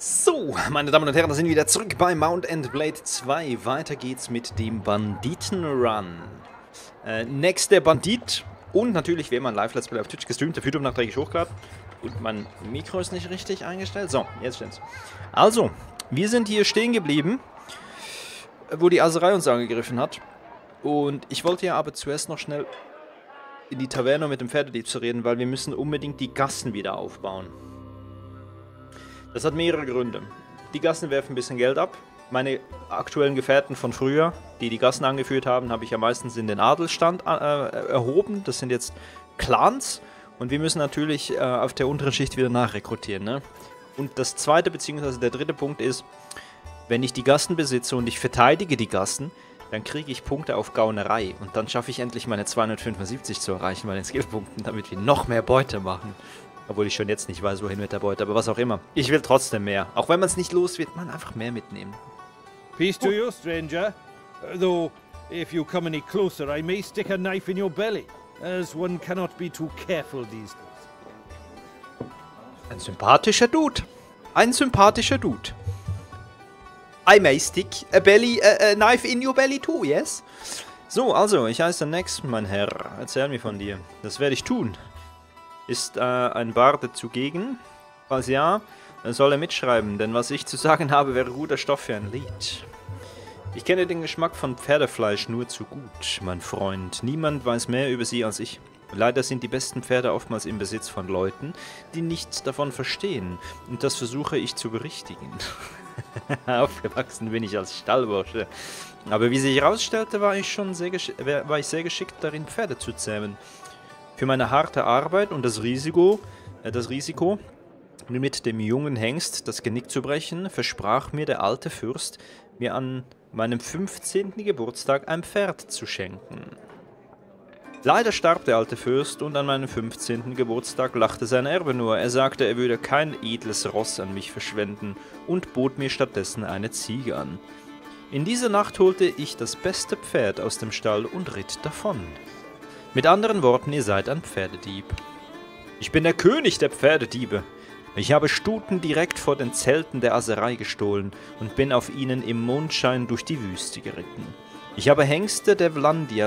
So, meine Damen und Herren, da sind wir wieder zurück bei Mount & Blade 2. Weiter geht's mit dem Banditenrun. Next der Bandit und natürlich, wie immer, ein Live-Let's Play auf Twitch gestreamt, der YouTube nachträglich hochgeladen. Und mein Mikro ist nicht richtig eingestellt. So, jetzt stimmt's. Also, wir sind hier stehen geblieben, wo die Aserei uns angegriffen hat. Und ich wollte ja aber zuerst noch schnell in die Taverne mit dem Pferdedieb zu reden, weil wir müssen unbedingt die Gassen wieder aufbauen. Das hat mehrere Gründe. Die Gassen werfen ein bisschen Geld ab. Meine aktuellen Gefährten von früher, die die Gassen angeführt haben, habe ich ja meistens in den Adelsstand erhoben. Das sind jetzt Clans und wir müssen natürlich auf der unteren Schicht wieder nachrekrutieren. Ne? Und das zweite bzw. der dritte Punkt ist, wenn ich die Gassen besitze und ich verteidige die Gassen, dann kriege ich Punkte auf Gaunerei und dann schaffe ich endlich meine 275 zu erreichen bei den Skillpunkten, damit wir noch mehr Beute machen. Obwohl ich schon jetzt nicht weiß, wohin mit der Beute, aber was auch immer. Ich will trotzdem mehr. Auch wenn man es nicht los wird, man einfach mehr mitnehmen. Peace to you, stranger. Though, if you come any closer, I may stick a knife in your belly, as one cannot be too careful these days. Ein sympathischer Dude. Ein sympathischer Dude. I may stick a knife in your belly too, yes? So, also, ich heiße Nex, mein Herr. Erzähl mir von dir. Das werde ich tun. Ist ein Barde zugegen? Falls ja, dann soll er mitschreiben, denn was ich zu sagen habe, wäre guter Stoff für ein Lied. Ich kenne den Geschmack von Pferdefleisch nur zu gut, mein Freund. Niemand weiß mehr über sie als ich. Leider sind die besten Pferde oftmals im Besitz von Leuten, die nichts davon verstehen. Und das versuche ich zu berichtigen. Aufgewachsen bin ich als Stallbursche. Aber wie sich herausstellte, war ich sehr geschickt darin, Pferde zu zähmen. Für meine harte Arbeit und das Risiko, mit dem jungen Hengst das Genick zu brechen, versprach mir der alte Fürst, mir an meinem 15. Geburtstag ein Pferd zu schenken. Leider starb der alte Fürst und an meinem 15. Geburtstag lachte sein Erbe nur. Er sagte, er würde kein edles Ross an mich verschwenden und bot mir stattdessen eine Ziege an. In dieser Nacht holte ich das beste Pferd aus dem Stall und ritt davon. Mit anderen Worten, ihr seid ein Pferdedieb. Ich bin der König der Pferdediebe. Ich habe Stuten direkt vor den Zelten der Aserei gestohlen und bin auf ihnen im Mondschein durch die Wüste geritten. Ich habe Hengste der Vlandier,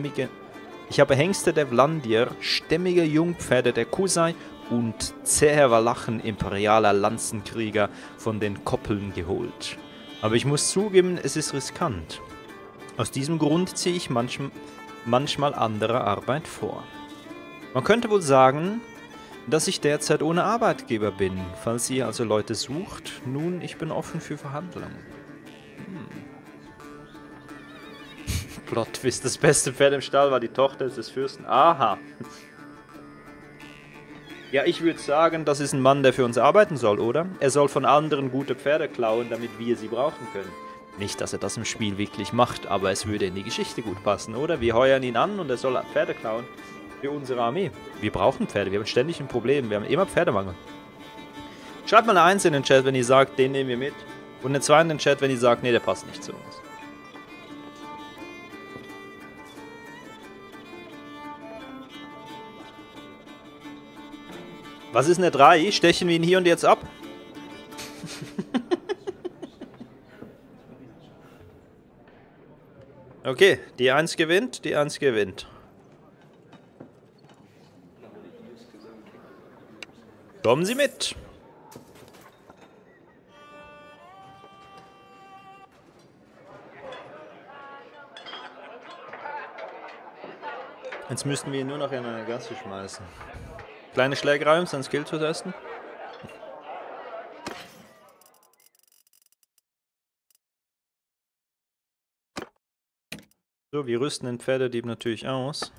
stämmige Jungpferde der Kusai und zähe Walachen imperialer Lanzenkrieger von den Koppeln geholt. Aber ich muss zugeben, es ist riskant. Aus diesem Grund ziehe ich manchmal andere Arbeit vor. Man könnte wohl sagen, dass ich derzeit ohne Arbeitgeber bin. Falls ihr also Leute sucht, nun, ich bin offen für Verhandlungen. Plot-Twist, das beste Pferd im Stall war die Tochter des Fürsten. Aha. Ja, ich würde sagen, das ist ein Mann, der für uns arbeiten soll, oder? Er soll von anderen gute Pferde klauen, damit wir sie brauchen können. Nicht, dass er das im Spiel wirklich macht, aber es würde in die Geschichte gut passen, oder? Wir heuern ihn an und er soll Pferde klauen für unsere Armee. Wir brauchen Pferde, wir haben ständig ein Problem, wir haben immer Pferdemangel. Schreibt mal eine 1 in den Chat, wenn ihr sagt, den nehmen wir mit. Und eine 2 in den Chat, wenn ihr sagt, nee, der passt nicht zu uns. Was ist eine 3? Stechen wir ihn hier und jetzt ab? Okay, die 1 gewinnt, die 1 gewinnt. Kommen Sie mit! Jetzt müssten wir ihn nur noch in eine Gasse schmeißen. Kleine Schlägerei, um sein Skill zu testen. So, wir rüsten den Pferdedieb natürlich aus.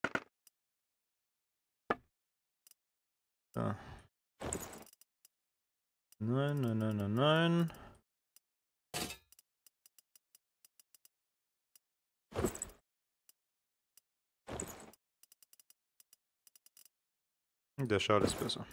So. Nein, nein, nein, nein, nein. Der Schal ist besser.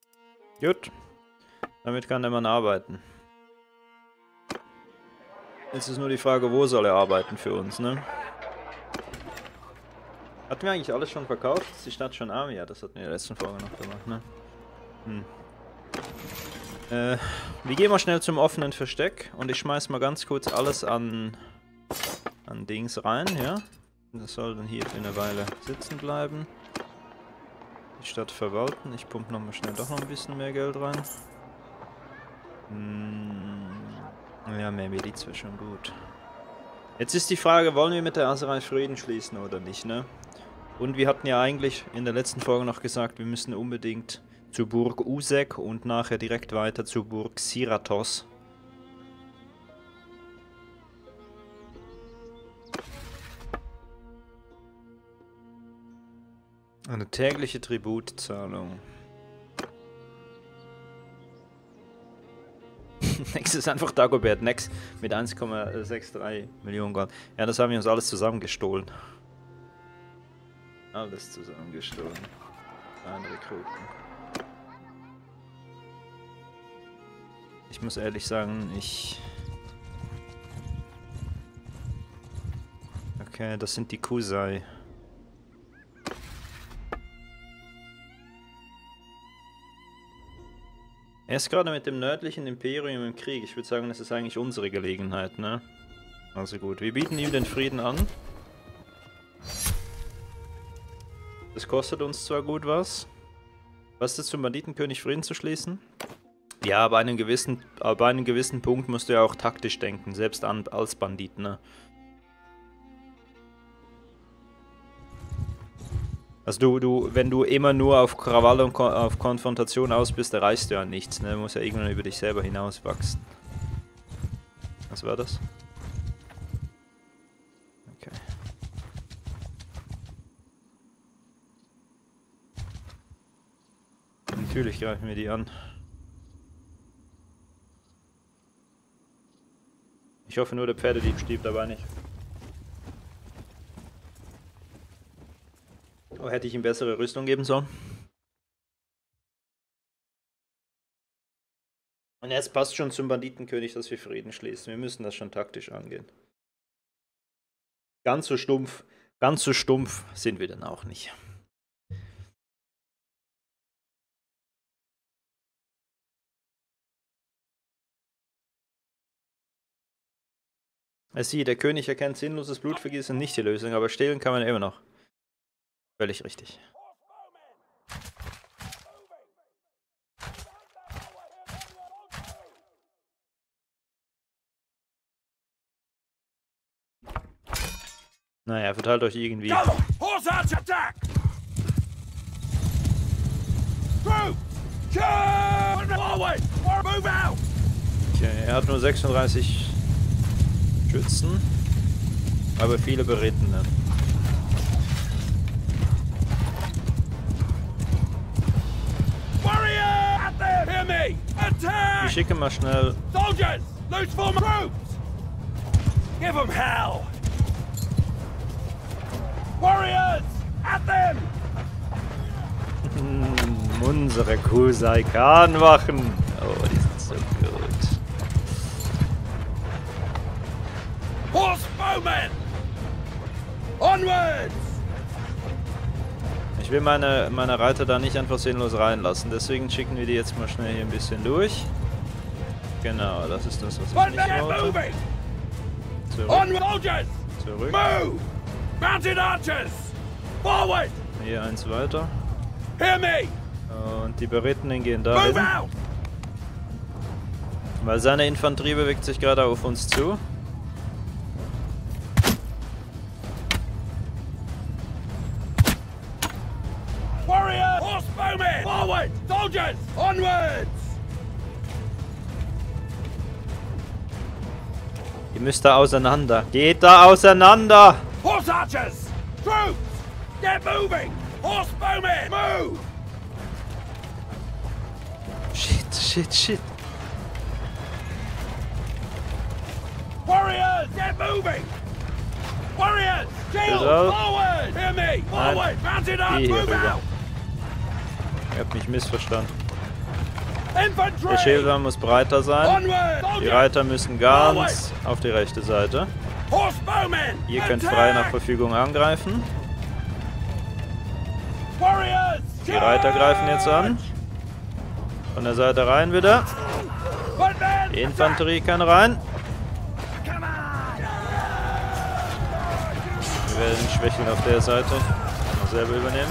Gut. Damit kann der Mann arbeiten. Jetzt ist nur die Frage, wo soll er arbeiten für uns, ne? Hatten wir eigentlich alles schon verkauft? Ist die Stadt schon arm? Ja, das hatten wir in der letzten Folge noch gemacht, ne? Wir gehen mal schnell zum offenen Versteck und ich schmeiß mal ganz kurz alles an Dings rein, ja? Das soll dann hier für eine Weile sitzen bleiben. Die Stadt verwalten. Ich pumpe nochmal schnell doch noch ein bisschen mehr Geld rein. Ja, mehr Miliz wäre schon gut. Jetzt ist die Frage, wollen wir mit der Aserei Frieden schließen oder nicht, ne? Und wir hatten ja eigentlich in der letzten Folge noch gesagt, wir müssen unbedingt zur Burg Usek und nachher direkt weiter zur Burg Siratos. Eine tägliche Tributzahlung. Next ist einfach Dagobert Next mit 1,63 Millionen Gold. Ja, das haben wir uns alles zusammengestohlen. Alles zusammengestohlen. Ein Rekruten. Ich muss ehrlich sagen, Okay, das sind die Kusai. Er ist gerade mit dem nördlichen Imperium im Krieg. Ich würde sagen, das ist eigentlich unsere Gelegenheit, ne? Also gut, wir bieten ihm den Frieden an. Das kostet uns zwar gut was. Was ist das zum Banditenkönig, Frieden zu schließen? Ja, aber bei einem gewissen Punkt musst du ja auch taktisch denken, selbst als Bandit, ne? Also wenn du immer nur auf Krawall und auf Konfrontation aus bist, erreichst du ja nichts, ne? Du musst ja irgendwann über dich selber hinauswachsen. Was war das? Okay. Natürlich greifen wir die an. Ich hoffe nur, der Pferdedieb stirbt dabei nicht. Oh, hätte ich ihm bessere Rüstung geben sollen? Und jetzt passt schon zum Banditenkönig, dass wir Frieden schließen. Wir müssen das schon taktisch angehen. Ganz so stumpf sind wir dann auch nicht. Siehe, der König erkennt sinnloses Blutvergießen nicht die Lösung, aber stehlen kann man immer noch. Völlig richtig. Naja, verteilt euch irgendwie. Okay, er hat nur 36 Schützen, aber viele Berittene. Ich schicke mal schnell. Soldiers, loose for troops. Give them hell. Warriors, at them. Unsere Kusai Khan-Wachen. Oh, die sind so gut. Horsebowmen. Onwards. Ich will meine Reiter da nicht einfach sinnlos reinlassen, deswegen schicken wir die jetzt mal schnell hier ein bisschen durch. Genau, das ist das, was ich nicht wollte. Zurück. Zurück. Move. Mounted archers. Forward. Hier eins weiter. Hear me. Und die Berittenen gehen dahin. Move out. Weil seine Infanterie bewegt sich gerade auf uns zu. Warriors, horsebowmen. Forward. Soldiers, onwards. Ihr müsst da auseinander. Geht da auseinander! Horse archers! Troops! Get moving! Horsebowmen! Move! Shit. Warriors! Get moving! Warriors! Shield! Genau. Forward! Hear me! Forward! Mounted up! Hier Move rüber. out! Ihr habt mich missverstanden. Der Schildwagen muss breiter sein. Die Reiter müssen ganz auf die rechte Seite. Ihr könnt frei nach Verfügung angreifen. Die Reiter greifen jetzt an. Von der Seite rein wieder. Die Infanterie kann rein. Wir werden Schwächen auf der Seite noch selber übernehmen.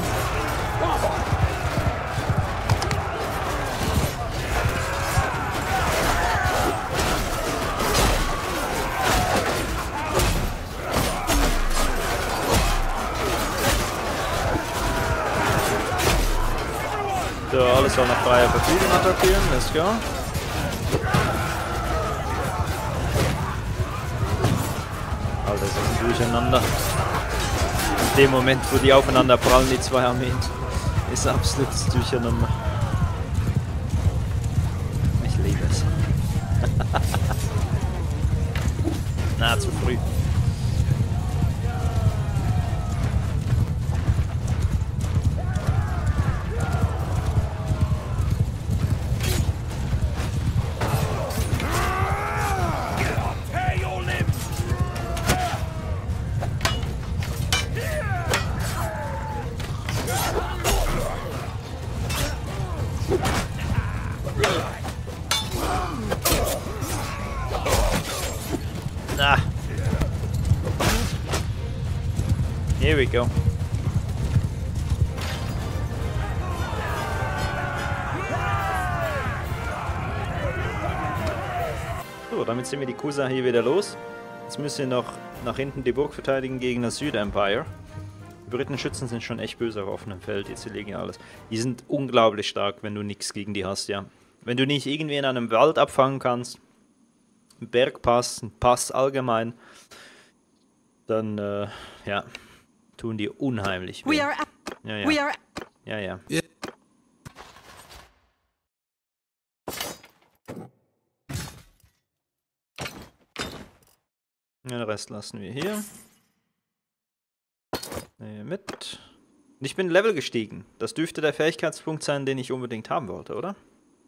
So, alles soll nach freier Verfügung attackieren. Let's go. Alter, das ist ein Durcheinander. In dem Moment, wo die aufeinander prallen, die zwei Armeen, ist absolutes Durcheinander. Ich liebe es. Na, zu früh. Ah. Here we go. So, damit sind wir die Kusa hier wieder los. Jetzt müssen wir noch nach hinten die Burg verteidigen gegen das Südempire. Die Britenschützen sind schon echt böse auf offenem Feld, jetzt legen ja alles. Die sind unglaublich stark, wenn du nichts gegen die hast, ja. Wenn du nicht irgendwie in einem Wald abfangen kannst, ein Bergpass, ein Pass allgemein, dann, ja, tun die unheimlich weh. Ja. Den Rest lassen wir hier. Mit. Und ich bin Level gestiegen. Das dürfte der Fähigkeitspunkt sein, den ich unbedingt haben wollte, oder?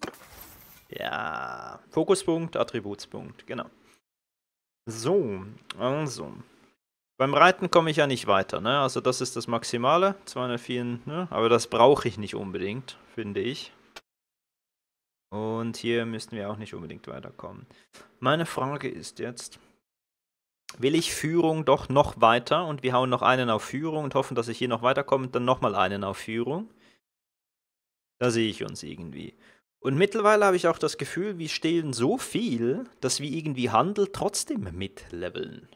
Ja, Fokuspunkt, Attributspunkt, genau. So, also. Beim Reiten komme ich ja nicht weiter, ne? Also das ist das Maximale, 204, ne? Aber das brauche ich nicht unbedingt, finde ich. Und hier müssten wir auch nicht unbedingt weiterkommen. Meine Frage ist jetzt, will ich Führung doch noch weiter und wir hauen noch einen auf Führung und hoffen, dass ich hier noch weiterkomme und dann nochmal einen auf Führung? Da sehe ich uns irgendwie. Und mittlerweile habe ich auch das Gefühl, wir stehlen so viel, dass wir irgendwie Handel trotzdem mitleveln.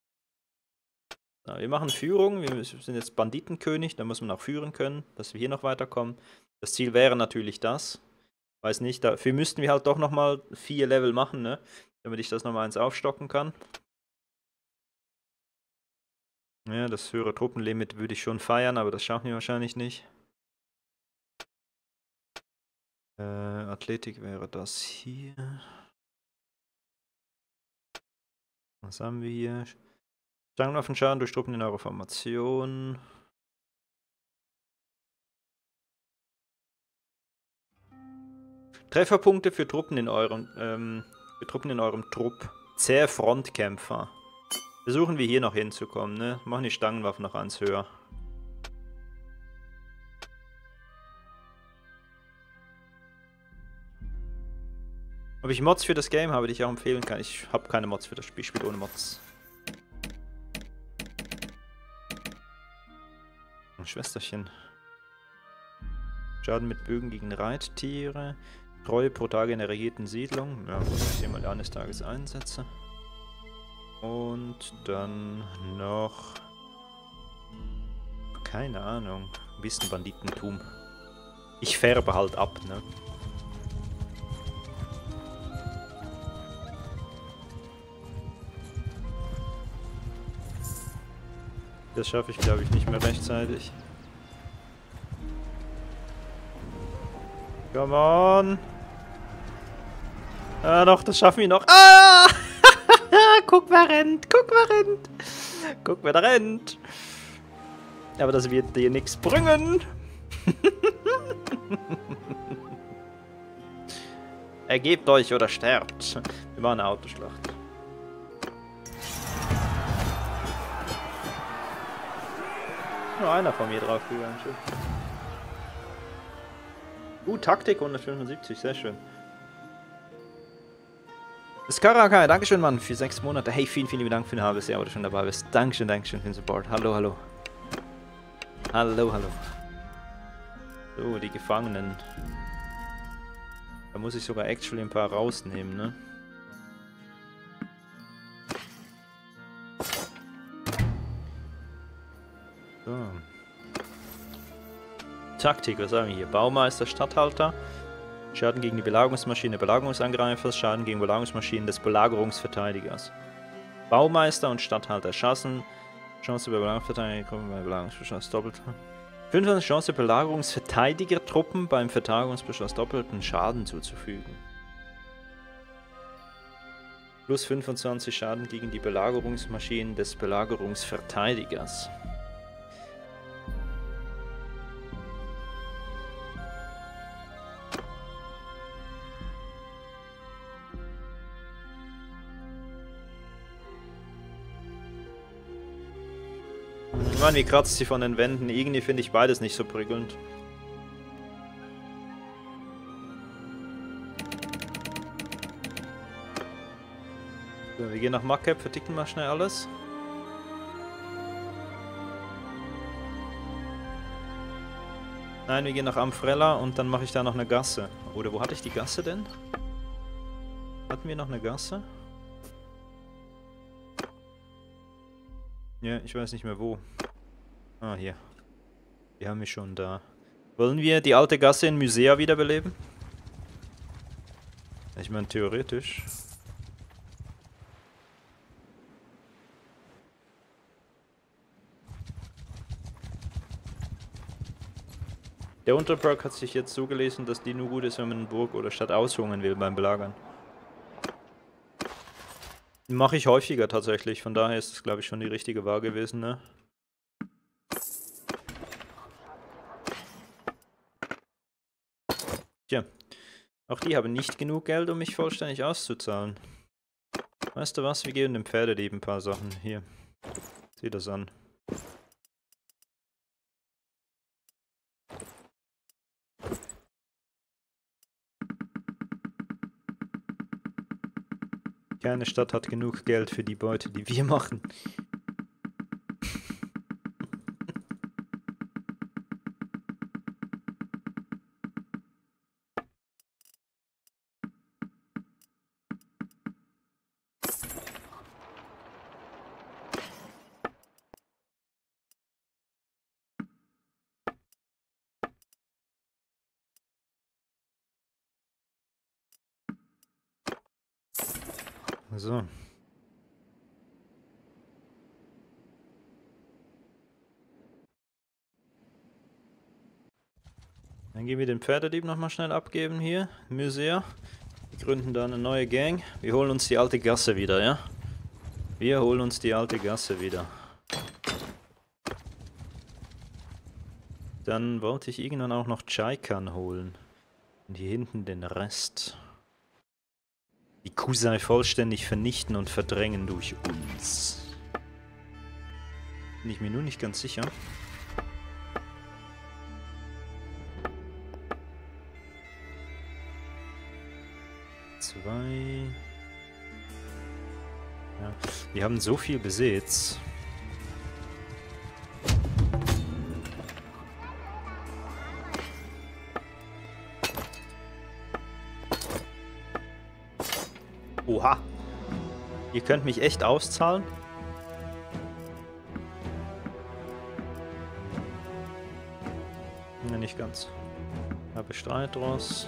Wir machen Führung, wir sind jetzt Banditenkönig, da muss man auch führen können, dass wir hier noch weiterkommen. Das Ziel wäre natürlich das. Weiß nicht, dafür müssten wir halt doch nochmal 4 Level machen, ne? Damit ich das nochmal 1 aufstocken kann. Ja, das höhere Truppenlimit würde ich schon feiern, aber das schaffen wir wahrscheinlich nicht. Athletik wäre das hier. Was haben wir hier? Stangenwaffenschaden durch Truppen in eurer Formation. Trefferpunkte für Truppen in eurem Trupp. Zähe Frontkämpfer. Versuchen wir hier noch hinzukommen, ne? Machen die Stangenwaffen noch 1 höher. Ob ich Mods für das Game habe, die ich auch empfehlen kann. Ich habe keine Mods für das Spiel, ich spiele ohne Mods. Schwesterchen. Schaden mit Bögen gegen Reittiere. Treue pro Tage in der regierten Siedlung. Ja, muss ich hier mal eines Tages einsetze. Und dann noch... keine Ahnung. Ein bisschen Banditentum. Ich färbe halt ab, ne? Das schaffe ich, glaube ich, nicht mehr rechtzeitig. Come on! Ah, doch, das schaffen wir noch. Ah! Guck, wer rennt! Guck, wer rennt! Guck, wer da rennt! Aber das wird dir nichts bringen! Ergebt euch oder sterbt. Wir waren eine Autoschlacht. Nur einer von mir draufgegangen. Taktik 175, sehr schön. Skarakai, Dankeschön, Mann, für 6 Monate. Hey, vielen, vielen Dank für ein halbes Jahr, wo du schon dabei bist. Dankeschön, Dankeschön für den Support. Hallo, hallo. Hallo, hallo. So, die Gefangenen. Da muss ich sogar actually ein paar rausnehmen, ne? So. Taktik, was sagen wir hier? Baumeister, Statthalter. Schaden gegen die Belagerungsmaschine Belagerungsangreifers. Schaden gegen Belagerungsmaschinen des Belagerungsverteidigers. Baumeister und Statthalter. Chancen. Chance bei Belagerungsverteidiger. Bei Belagerungsbeschluss doppelt. 25 Chance Belagerungsverteidiger-Truppen beim Verteidigungsbeschluss doppelten Schaden zuzufügen. Plus 25 Schaden gegen die Belagerungsmaschinen des Belagerungsverteidigers. Ich meine, wie kratzt sie von den Wänden? Irgendwie finde ich beides nicht so prickelnd. So, wir gehen nach Makeb, verticken mal schnell alles. Nein, wir gehen nach Amfrella und dann mache ich da noch eine Gasse. Oder wo hatte ich die Gasse denn? Hatten wir noch eine Gasse? Ja, ich weiß nicht mehr wo. Ah, hier. Die haben wir schon da. Wollen wir die alte Gasse in Musea wiederbeleben? Ich meine, theoretisch. Der Unterperk hat sich jetzt so gelesen, dass die nur gut ist, wenn man eine Burg oder Stadt aushungern will beim Belagern. Mache ich häufiger tatsächlich, von daher ist es, glaube ich, schon die richtige Wahl gewesen, ne? Tja, auch die haben nicht genug Geld, um mich vollständig auszuzahlen. Weißt du was, wir geben dem Pferdedieb ein paar Sachen. Hier, sieh das an. Keine Stadt hat genug Geld für die Beute, die wir machen. So. Dann gehen wir den Pferdedieb nochmal schnell abgeben hier, Musea. Wir gründen da eine neue Gang. Wir holen uns die alte Gasse wieder, ja? Wir holen uns die alte Gasse wieder. Dann wollte ich irgendwann auch noch Chaikan holen. Und hier hinten den Rest. Die Kusai vollständig vernichten und verdrängen durch uns. Bin ich mir nur nicht ganz sicher. Zwei. Ja, wir haben so viel Besitz. Oha. Ihr könnt mich echt auszahlen? Ne, nicht ganz. Habe Streitross.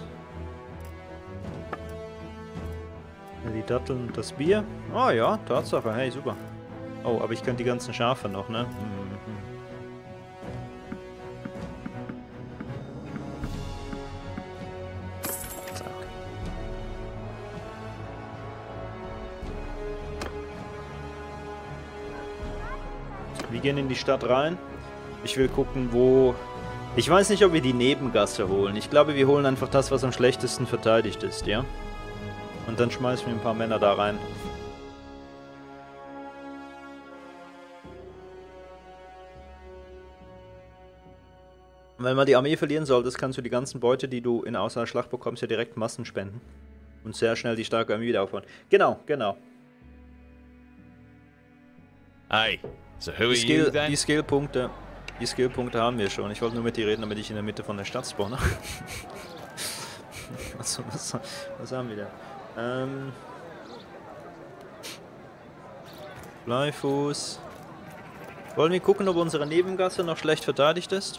Die Datteln und das Bier. Ah ja, Tatsache. Hey, super. Oh, aber ich könnte die ganzen Schafe noch, ne? Wir gehen in die Stadt rein. Ich will gucken, wo... Ich weiß nicht, ob wir die Nebengasse holen. Ich glaube, wir holen einfach das, was am schlechtesten verteidigt ist, ja? Und dann schmeißen wir ein paar Männer da rein. Und wenn man die Armee verlieren solltest, kannst du die ganzen Beute, die du in außer Schlacht bekommst, ja direkt Massen spenden. Und sehr schnell die starke Armee wieder aufbauen. Genau, genau. Hey, so who are you then? Die Skillpunkte haben wir schon. Ich wollte nur mit dir reden, damit ich in der Mitte von der Stadt spawne. Also, was haben wir denn? Bleifuß. Wollen wir gucken, ob unsere Nebengasse noch schlecht verteidigt ist?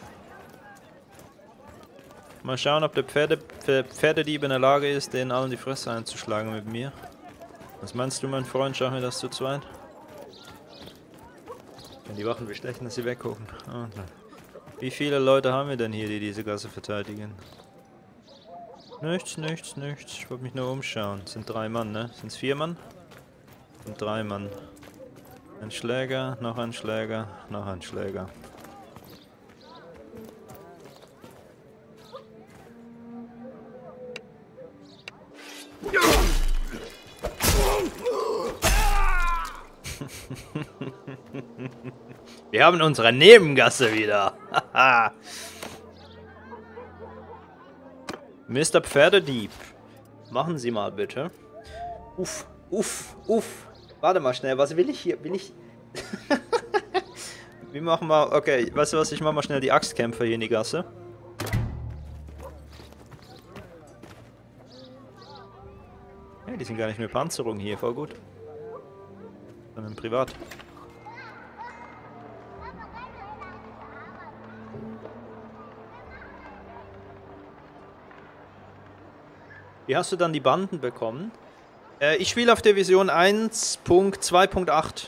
Mal schauen, ob der Pferdedieb in der Lage ist, denen allen die Fresse einzuschlagen mit mir. Was meinst du, mein Freund? Schauen wir das zu zweit? Wenn die Wachen bestechen, dass sie weggucken. Oh, wie viele Leute haben wir denn hier, die diese Gasse verteidigen? Nichts. Ich wollte mich nur umschauen. Es sind 3 Mann, ne? Sind es 4 Mann? Es sind 3 Mann. Ein Schläger, noch ein Schläger, noch ein Schläger. Wir haben unsere Nebengasse wieder. Mr. Pferdedieb. Machen Sie mal bitte. Uff. Warte mal schnell, was will ich hier? Wir machen mal, okay, weißt du was, ich mach mal schnell die Axtkämpfer hier in die Gasse. Hey, die sind gar nicht mehr Panzerung hier, voll gut. Sondern privat. Wie hast du dann die Banden bekommen? Ich spiele auf der Version 1.2.8.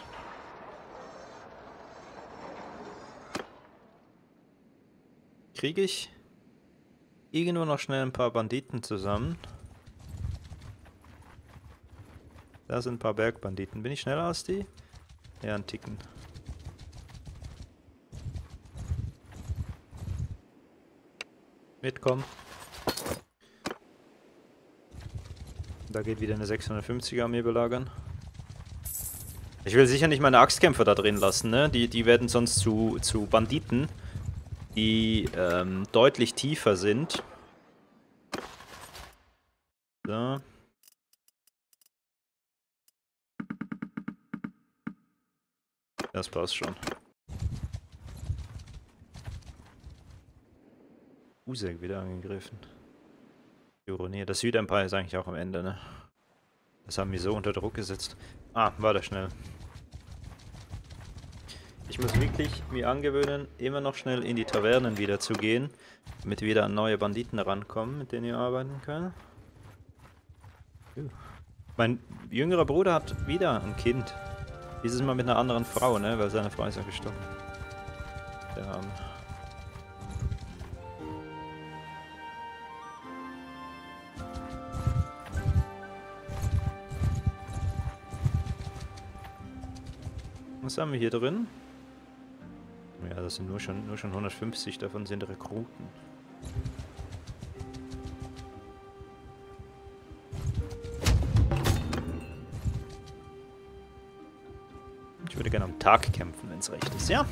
Kriege ich irgendwo noch schnell ein paar Banditen zusammen? Da sind ein paar Bergbanditen. Bin ich schneller als die? Ja, ein Ticken. Mitkommen. Da geht wieder eine 650er Armee belagern. Ich will sicher nicht meine Axtkämpfer da drin lassen, ne? Die werden sonst zu Banditen, die deutlich tiefer sind. So. Das passt schon. Usek wieder angegriffen. Ironie. Das Südempire ist eigentlich auch am Ende, ne? Das haben wir so unter Druck gesetzt. Ah, war das schnell. Ich muss wirklich mir angewöhnen, immer noch schnell in die Tavernen wieder zu gehen, damit wieder an neue Banditen rankommen, mit denen ihr arbeiten könnt. Mein jüngerer Bruder hat wieder ein Kind. Dieses Mal mit einer anderen Frau, ne? Weil seine Frau ist ja gestorben. Der Arme. Was haben wir hier drin? Ja, das sind nur schon 150, davon sind Rekruten. Ich würde gerne am Tag kämpfen, wenn es recht ist, ja?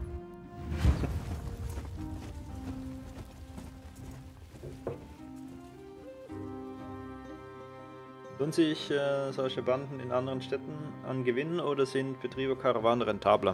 Tun sich solche Banden in anderen Städten an Gewinnen oder sind Betriebe Karawanen rentabler?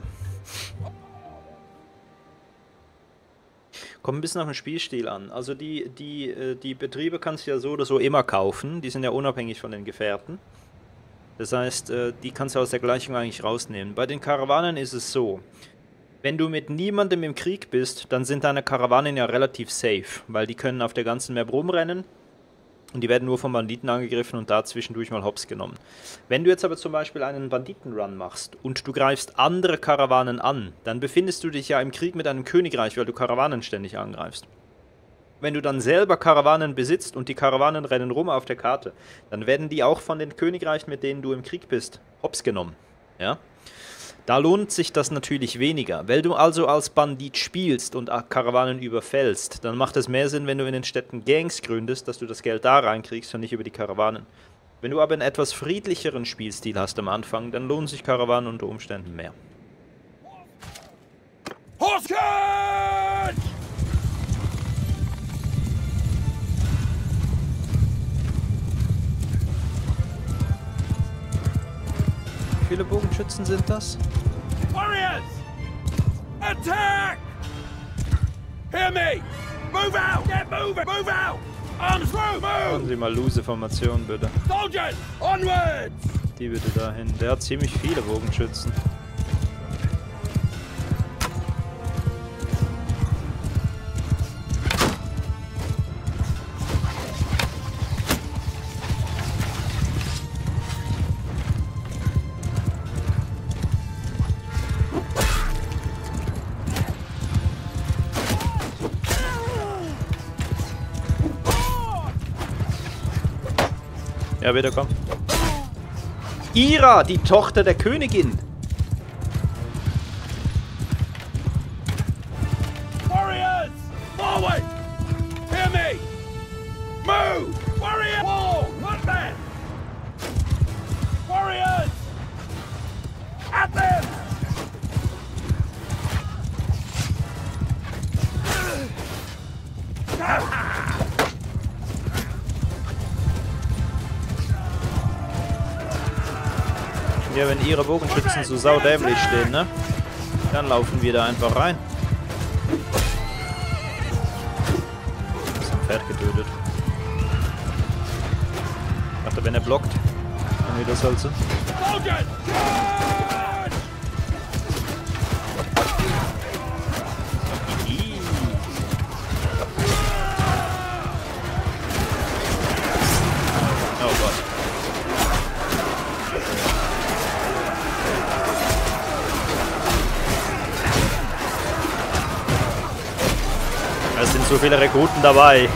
Kommt ein bisschen auf den Spielstil an. Also die Betriebe kannst du ja so oder so immer kaufen. Die sind ja unabhängig von den Gefährten. Das heißt, die kannst du aus der Gleichung eigentlich rausnehmen. Bei den Karawanen ist es so. Wenn du mit niemandem im Krieg bist, dann sind deine Karawanen ja relativ safe. Weil die können auf der ganzen Map rumrennen. Und die werden nur von Banditen angegriffen und da zwischendurch mal hops genommen. Wenn du jetzt aber zum Beispiel einen Banditenrun machst und du greifst andere Karawanen an, dann befindest du dich ja im Krieg mit einem Königreich, weil du Karawanen ständig angreifst. Wenn du dann selber Karawanen besitzt und die Karawanen rennen rum auf der Karte, dann werden die auch von den Königreichen, mit denen du im Krieg bist, hops genommen. Ja? Da lohnt sich das natürlich weniger. Wenn du also als Bandit spielst und Karawanen überfällst, dann macht es mehr Sinn, wenn du in den Städten Gangs gründest, dass du das Geld da reinkriegst und nicht über die Karawanen. Wenn du aber einen etwas friedlicheren Spielstil hast am Anfang, dann lohnen sich Karawanen unter Umständen mehr. Horse charge! Wie viele Bogenschützen sind das? Warriors! Attack! Hear me! Move out! Get moving! Move out! Arms through! Machen Move! Sie mal lose Formation, bitte. Soldiers! Onwards! Die bitte dahin. Der hat ziemlich viele Bogenschützen. Ja, bitte komm. Ira, die Tochter der Königin. Warriors! Forward! Hear me! Move! Warrior! Wall! Not them! Warriors! At them! Ja, wenn ihre Bogenschützen so saudämlich stehen, ne? Dann laufen wir da einfach rein. Das ist ein Pferd getötet. Ich dachte, wenn er blockt, dann wird das halt so. Soldiers! Charge! Oh Gott. Es sind so viele Rekruten dabei.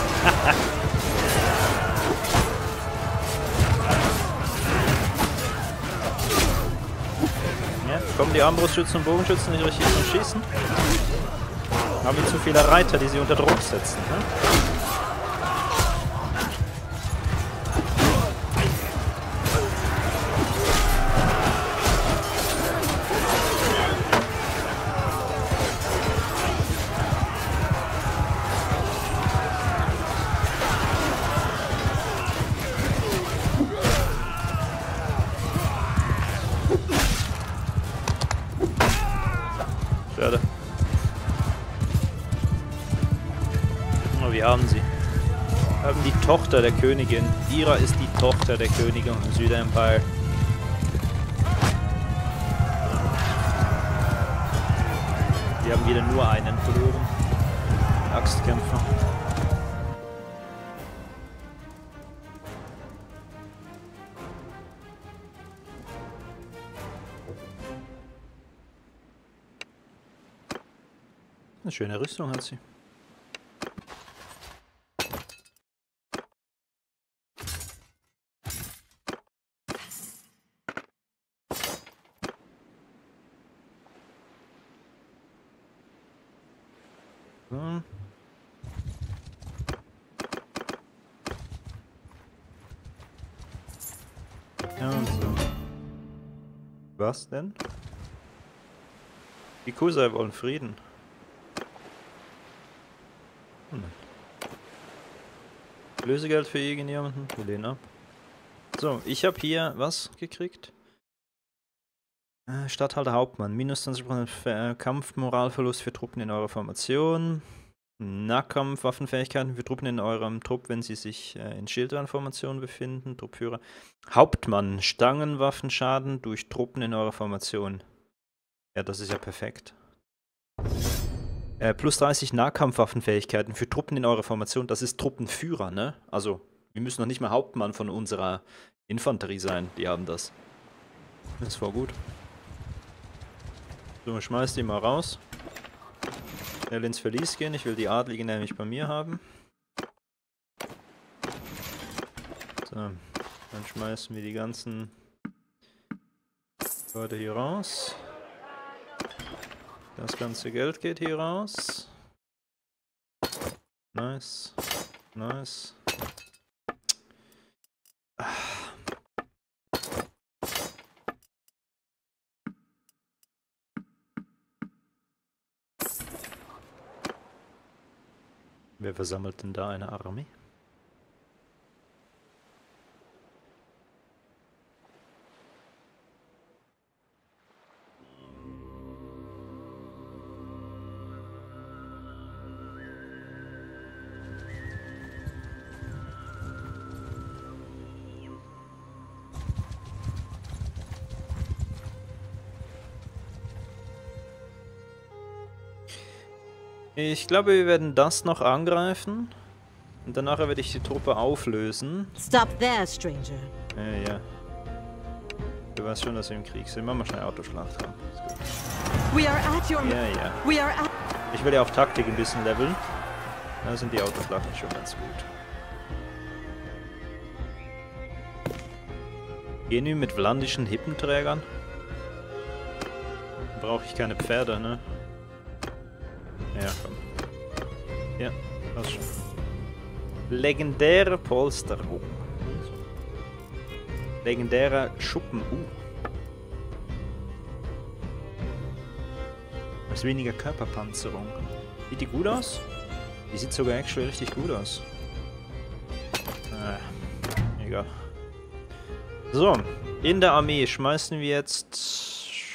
Ja, kommen die Armbrustschützen und Bogenschützen nicht richtig zum Schießen? Haben wir zu viele Reiter, die sie unter Druck setzen. Ne? Schade. Oh, wir haben sie. Wir haben die Tochter der Königin. Ira ist die Tochter der Königin im Südempire. Wir haben wieder nur einen verloren. Axtkämpfer. Eine schöne Rüstung hat sie. So. Also. Was denn? Die Kusai wollen Frieden. Lösegeld für irgendjemanden? Wir lehnen ab. So, ich habe hier was gekriegt? Statthalter Hauptmann. Minus 20% Kampfmoralverlust für Truppen in eurer Formation. Nahkampfwaffenfähigkeiten für Truppen in eurem Trupp, wenn sie sich in Schildwahnformation befinden. Truppführer. Hauptmann. Stangenwaffenschaden durch Truppen in eurer Formation. Ja, das ist ja perfekt. Plus 30 Nahkampfwaffenfähigkeiten für Truppen in eurer Formation. Das ist Truppenführer, ne? Also, wir müssen noch nicht mal Hauptmann von unserer Infanterie sein. Die haben das. Das ist voll gut. So, schmeiß die mal raus. Schnell ins Verlies gehen. Ich will die Adligen nämlich bei mir haben. So, dann schmeißen wir die ganzen Leute hier raus. Das ganze Geld geht hier raus. Nice. Nice. Wer versammelt denn da eine Armee? Ich glaube, wir werden das noch angreifen. Und danach werde ich die Truppe auflösen. Stop there, stranger. Ja. Du weißt schon, dass wir im Krieg sind. Machen wir schnell Autoschlacht haben. We are at your... Ja. We are at... Ich will ja auf Taktik ein bisschen leveln. Da sind die Autoschlachten schon ganz gut. Gehen wir mit wlandischen Hippenträgern? Brauche ich keine Pferde, ne? Ja, komm. Ja, passt schon. Legendäre Polsterung. Legendärer Schuppen. Was weniger Körperpanzerung. Sieht die gut aus? Die sieht sogar actually richtig gut aus. Egal. So, in der Armee schmeißen wir jetzt...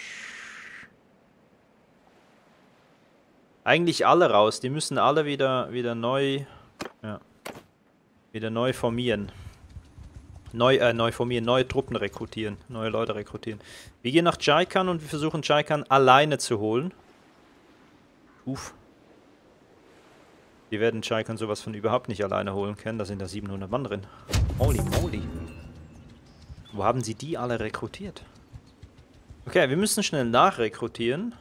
eigentlich alle raus. Die müssen alle wieder neu... Ja. Wieder neu formieren. Neu formieren, neue Truppen rekrutieren. Neue Leute rekrutieren. Wir gehen nach Jaikan und wir versuchen Jaikan alleine zu holen. Uff. Wir werden Jaikan sowas von überhaupt nicht alleine holen können. Da sind da 700 Mann drin. Holy moly. Wo haben sie die alle rekrutiert? Okay, wir müssen schnell nachrekrutieren.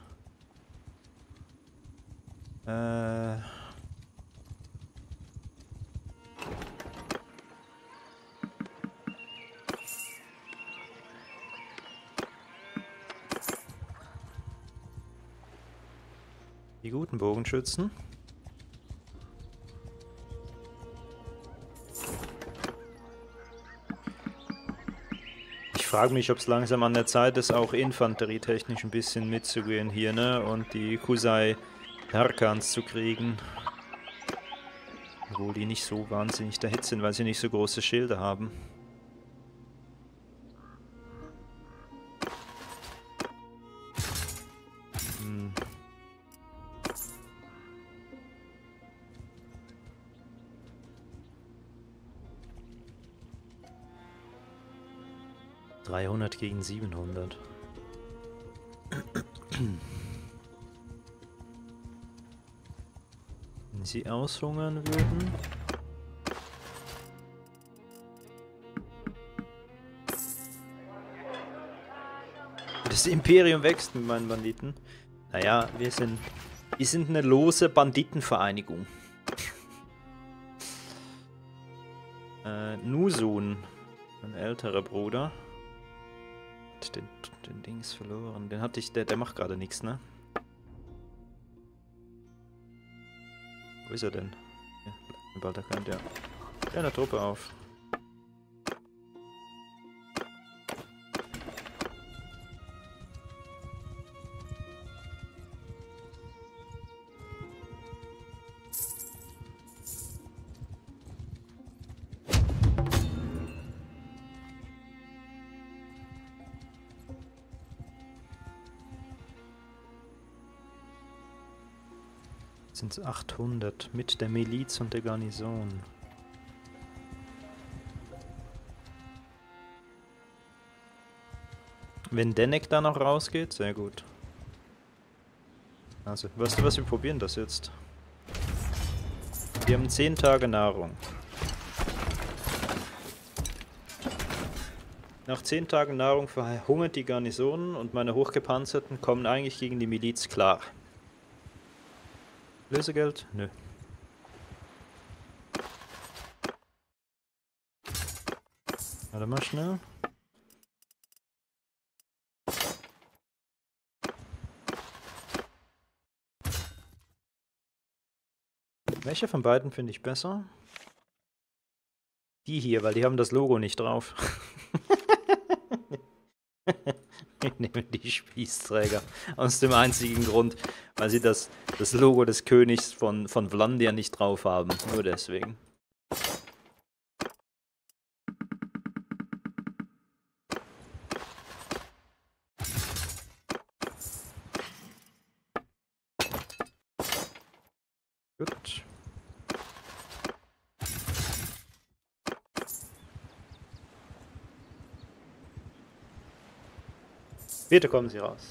Die guten Bogenschützen. Ich frage mich, ob es langsam an der Zeit ist, auch infanterietechnisch ein bisschen mitzugehen hier, ne? Und die Kusai Harkans zu kriegen. Obwohl die nicht so wahnsinnig der Hit sind, weil sie nicht so große Schilde haben. Hm. ...300 gegen 700. Wenn sie aushungern würden... Das Imperium wächst mit meinen Banditen. Naja, wir sind eine lose Banditenvereinigung. Nusun, mein älterer Bruder. Den Dings verloren. Den hatte ich, der macht gerade nichts, ne? Wo ist er denn? Ja, bald erkannt, ja. Eine Truppe auf. Sind es 800 mit der Miliz und der Garnison. Wenn Denek da noch rausgeht, sehr gut. Also, weißt du was, wir probieren das jetzt. Wir haben 10 Tage Nahrung. Nach 10 Tagen Nahrung verhungert die Garnison und meine Hochgepanzerten kommen eigentlich gegen die Miliz klar. Lösegeld? Nö. Warte mal schnell. Welche von beiden finde ich besser? Die hier, weil die haben das Logo nicht drauf. Ich nehme die Spießträger. Aus dem einzigen Grund, weil sie das Logo des Königs von Vlandia nicht drauf haben. Nur deswegen. Gut. Bitte kommen Sie raus.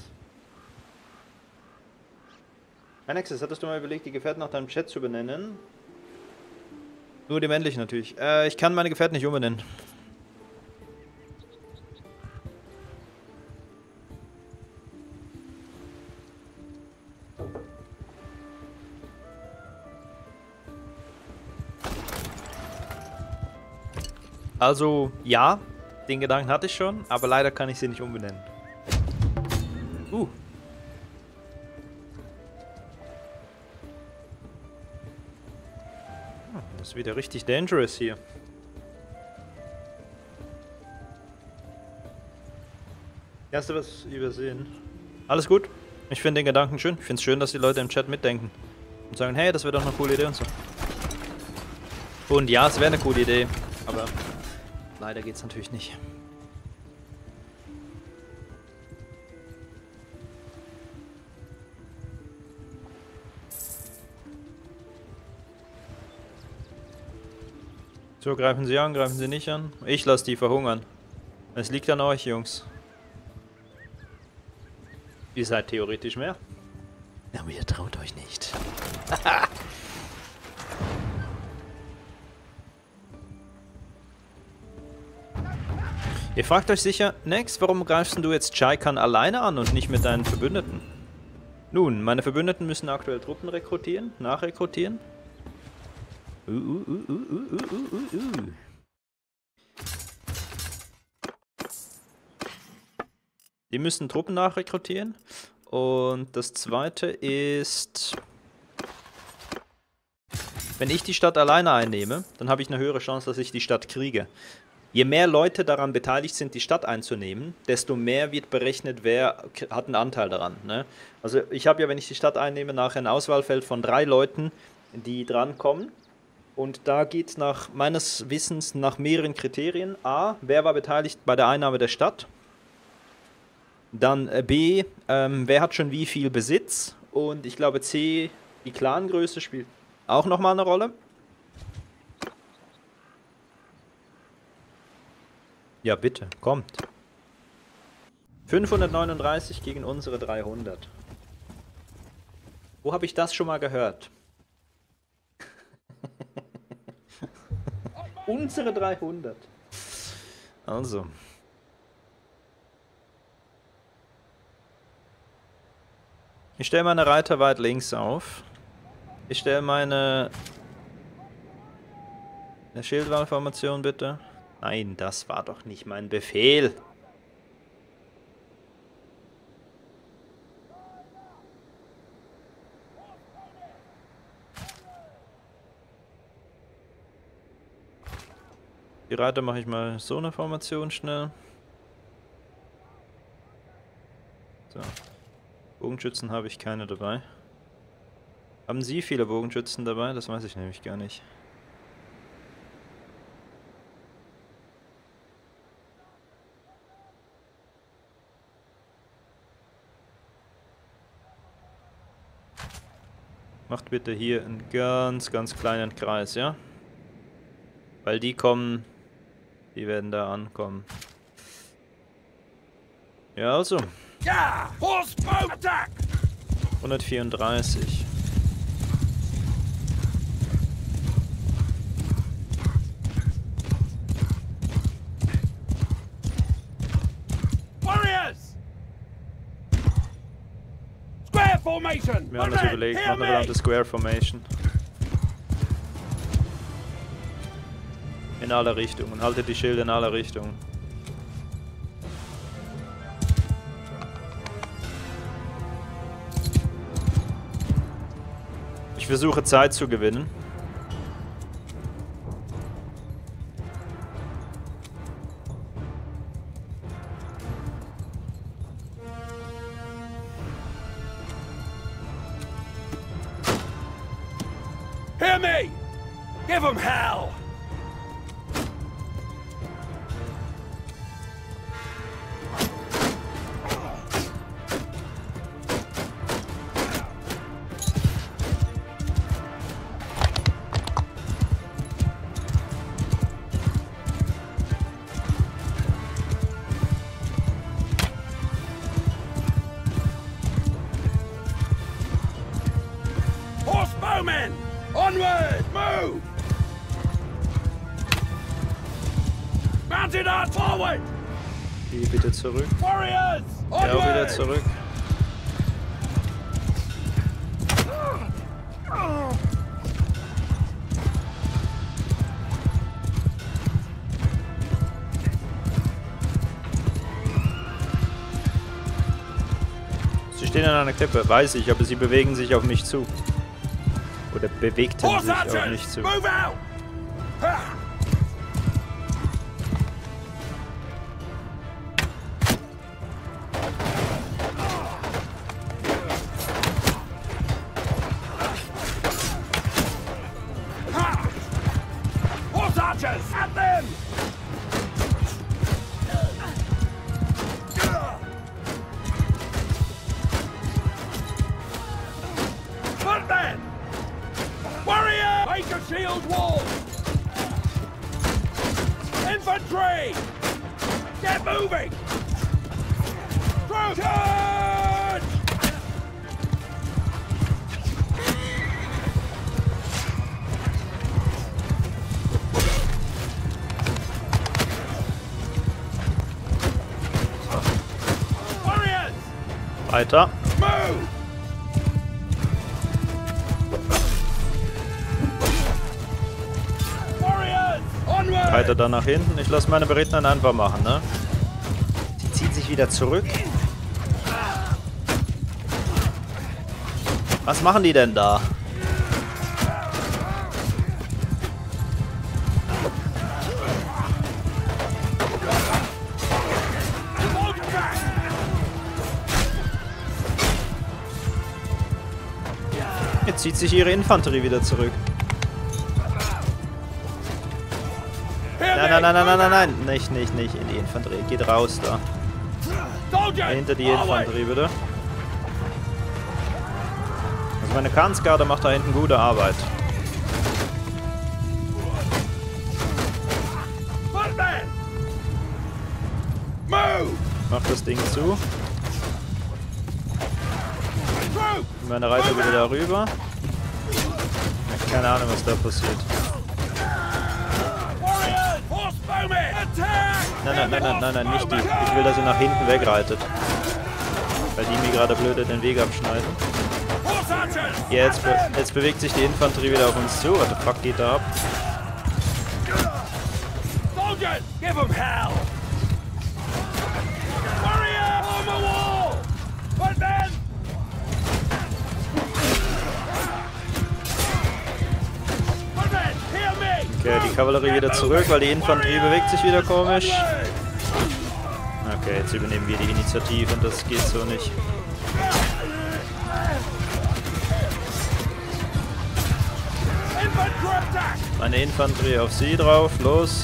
Annexes, hattest du mal überlegt, die Gefährten nach deinem Chat zu benennen? Nur die männlichen natürlich. Ich kann meine Gefährten nicht umbenennen. Also, ja, den Gedanken hatte ich schon, aber leider kann ich sie nicht umbenennen. Das ist wieder richtig dangerous hier. Hast du was übersehen? Alles gut. Ich finde den Gedanken schön. Ich finde es schön, dass die Leute im Chat mitdenken. Und sagen, hey, das wäre doch eine coole Idee und so. Und ja, es wäre eine coole Idee. Aber leider geht es natürlich nicht. So, greifen Sie an, greifen Sie nicht an. Ich lasse die verhungern. Es liegt an euch, Jungs. Ihr seid theoretisch mehr. Aber ihr traut euch nicht. Ihr fragt euch sicher, Nex, warum greifst du jetzt Chaikan alleine an und nicht mit deinen Verbündeten? Nun, meine Verbündeten müssen aktuell Truppen rekrutieren, nachrekrutieren. Die müssen Truppen nachrekrutieren. Und das zweite ist, wenn ich die Stadt alleine einnehme, dann habe ich eine höhere Chance, dass ich die Stadt kriege. Je mehr Leute daran beteiligt sind, die Stadt einzunehmen, desto mehr wird berechnet, wer hat einen Anteil daran. Ne? Also ich habe ja, wenn ich die Stadt einnehme, nachher ein Auswahlfeld von 3 Leuten, die drankommen. Und da geht es nach meines Wissens nach mehreren Kriterien. A, wer war beteiligt bei der Einnahme der Stadt? Dann B, wer hat schon wie viel Besitz? Und ich glaube C, die Clangröße spielt auch nochmal eine Rolle. Ja bitte, kommt. 539 gegen unsere 300. Wo habe ich das schon mal gehört? Unsere 300. Also. Ich stelle meine Reiter weit links auf. Ich stelle meine Schildwallformation bitte. Nein, das war doch nicht mein Befehl. Die Reiter mache ich mal so eine Formation schnell. So. Bogenschützen habe ich keine dabei. Haben Sie viele Bogenschützen dabei? Das weiß ich nämlich gar nicht. Macht bitte hier einen ganz, ganz kleinen Kreis, ja? Weil die kommen, die werden da ankommen. Ja, also. Yeah! Horsebow attack! 134. Warriors! Square formation! Wir haben das überlegt, machen eine verdammte Square Formation. In alle Richtungen. Haltet die Schilde in alle Richtungen. Ich versuche Zeit zu gewinnen. Hear me! Give them hell! Horse-bowmen! Onward! Move! Mounted on forward! Geh bitte zurück. Warriors! Ja, auch wieder Onward! zurück. Sie stehen an einer Klippe, weiß ich, aber sie bewegen sich auf mich zu. Oder bewegten Horse sich auf mich archers! zu. Move out! Ha! Ha! Horse archers! At them! Footmen! Warrior! Make a shield wall! Infantry! Get moving! Through! Charge! Warriors! Weiter. Move! Warriors! Onward! Weiter dann nach hinten. Ich lasse meine Berednerin einfach machen, ne? Sie zieht sich wieder zurück. Was machen die denn da? Hold back! Jetzt zieht sich ihre Infanterie wieder zurück. Nein, nein, nein, nein, nein, nein, nein. Nicht in die Infanterie. Geht raus da. Soldiers! Hinter die forward! Infanterie, bitte. Also meine Kahnskade macht da hinten gute Arbeit. Footmen! Move! Mach das Ding zu. Troops! Meine Reiter wieder darüber. Keine Ahnung, was da passiert. Warriors! Horse-bowmen! Attack! Nein, nicht die. Ich will, dass sie nach hinten wegreitet. Weil die mir gerade blöd den Weg abschneiden. Horse archers! Ja, jetzt bewegt sich die Infanterie wieder auf uns zu. What the fuck geht da ab? Soldiers! Give them hell! Warrior! On the wall! Footmen! Footmen! Hear me! Okay, die Kavallerie wieder zurück, weil die Infanterie bewegt sich wieder komisch. Okay, jetzt übernehmen wir die Initiative und das geht so nicht. Infantry attack! Meine Infanterie auf sie drauf, los.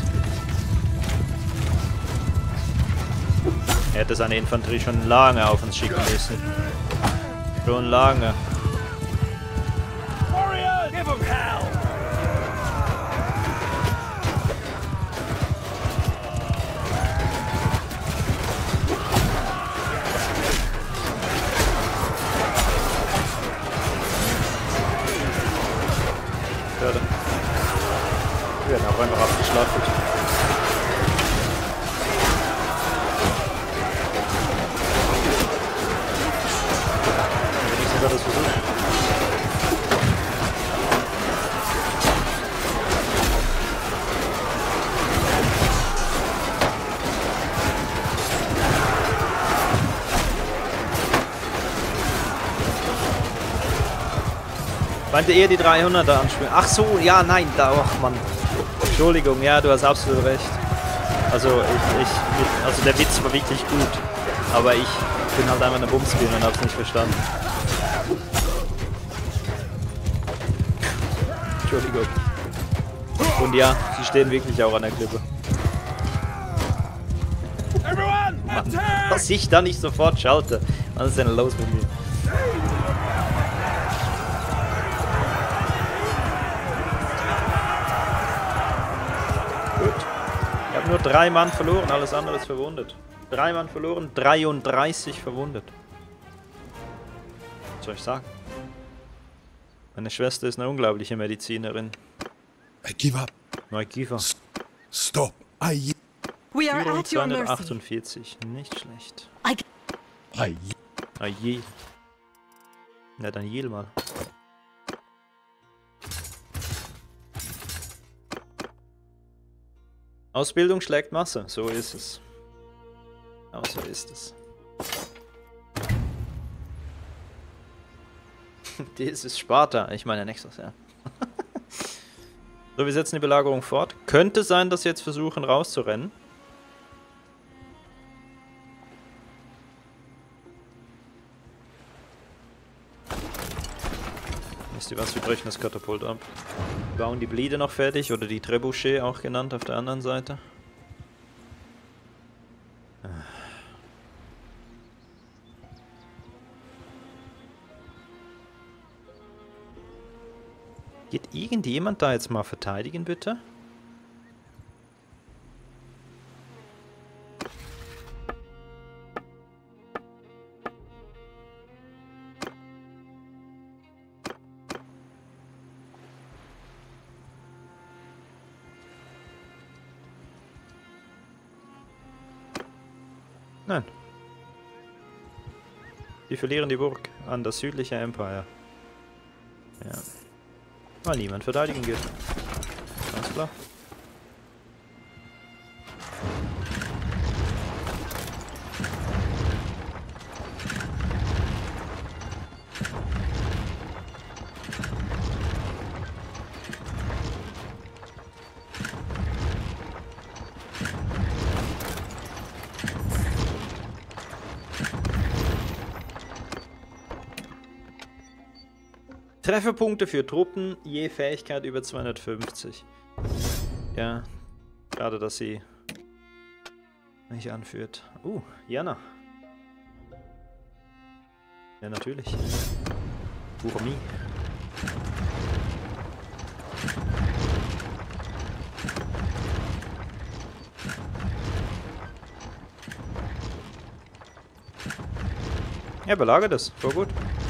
Er hätte seine Infanterie schon lange auf uns schicken müssen. Schon lange. Warriors! Give them hell! Werde. Wir werden auch einfach abgeschlachtet. Wenigstens hat er es versucht. Meinte eher die 300er anspielen. Ach so, ja, nein, da, ach Mann. Entschuldigung, ja, du hast absolut recht. Also, also der Witz war wirklich gut. Aber ich bin halt einfach eine Bumsbirne und hab's nicht verstanden. Entschuldigung. Und ja, sie stehen wirklich auch an der Klippe. Everyone, attack! Dass ich da nicht sofort schalte. Was ist denn los mit mir? Gut. Ich habe nur 3 Mann verloren, alles andere ist verwundet. 3 Mann verloren, 33 verwundet. Was soll ich sagen? Meine Schwester ist eine unglaubliche Medizinerin. I give up. No, I give up. Stop. We are Führung at your mercy. 248. Nicht schlecht. I Ah je. Ja, dann Yel mal. Ausbildung schlägt Masse, so ist es. Aber so ist es. Das ist Sparta, ich meine Nexus, ja. So, wir setzen die Belagerung fort. Könnte sein, dass sie jetzt versuchen rauszurennen. Wisst ihr was, wir brechen das Katapult ab. Wir bauen die Blide noch fertig, oder die Trebuchet auch genannt auf der anderen Seite. Geht irgendjemand da jetzt mal verteidigen, bitte? Nein. Die verlieren die Burg an das südliche Empire. Ja. Weil niemand verteidigen geht. Ganz klar. Trefferpunkte für Truppen, je Fähigkeit über 250. Ja, gerade dass sie mich anführt. Jana. Ja, natürlich. Burmi. Ja, belagert es. Voll gut.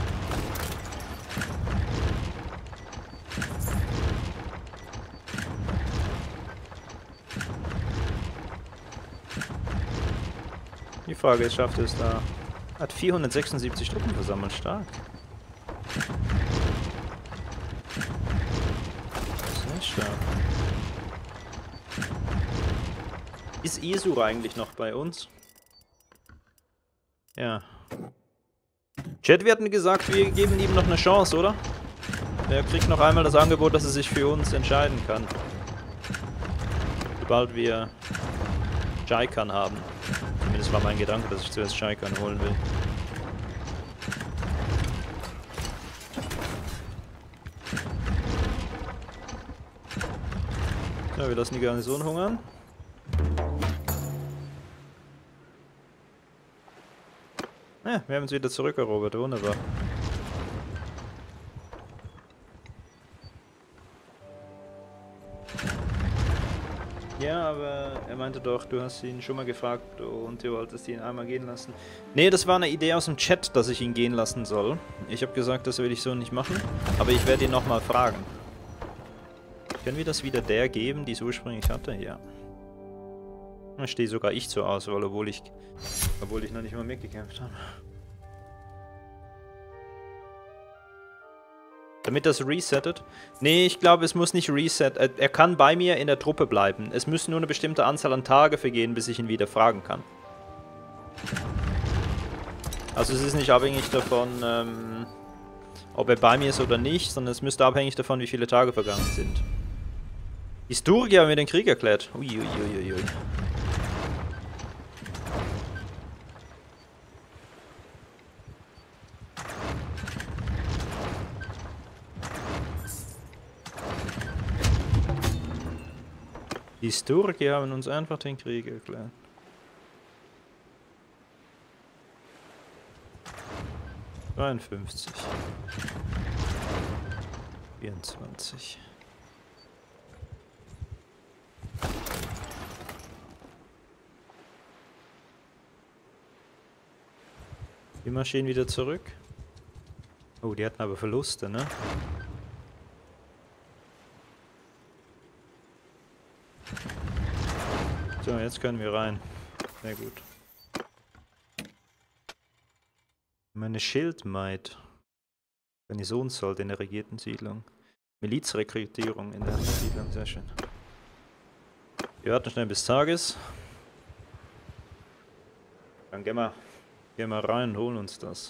Die Frage ist, schafft es da? Hat 476 Truppen versammelt, stark. Sehr stark. Ist Esur eigentlich noch bei uns? Ja. Chat, wir hatten gesagt, wir geben ihm noch eine Chance, oder? Er kriegt noch einmal das Angebot, dass er sich für uns entscheiden kann. Sobald wir Jaikan haben. Zumindest war mein Gedanke, dass ich zuerst Jaikan holen will. Ja, wir lassen die Garnison hungern. Ja, wir haben uns wieder zurückerobert, wunderbar. Ja, aber er meinte doch, du hast ihn schon mal gefragt und du wolltest ihn einmal gehen lassen. Nee, das war eine Idee aus dem Chat, dass ich ihn gehen lassen soll. Ich habe gesagt, das will ich so nicht machen, aber ich werde ihn nochmal fragen. Können wir das wieder der geben, die es ursprünglich hatte? Ja. Da stehe sogar ich zur Auswahl, obwohl ich noch nicht mal mitgekämpft habe. Damit das resettet? Nee, ich glaube, es muss nicht reset. Er kann bei mir in der Truppe bleiben. Es müssen nur eine bestimmte Anzahl an Tage vergehen, bis ich ihn wieder fragen kann. Also es ist nicht abhängig davon, ob er bei mir ist oder nicht, sondern es müsste abhängig davon, wie viele Tage vergangen sind. Die Sturgi haben mir den Krieg erklärt. Uiuiuiui. Die Historiker haben uns einfach den Krieg erklärt. (53) 24. Die marschieren wieder zurück. Oh, die hatten aber Verluste, ne? So, jetzt können wir rein. Sehr gut. Meine Schildmaid. Garnisonssold in der regierten Siedlung. Milizrekrutierung in der Siedlung, sehr schön. Wir warten schnell bis Tages. Dann gehen wir rein und holen uns das.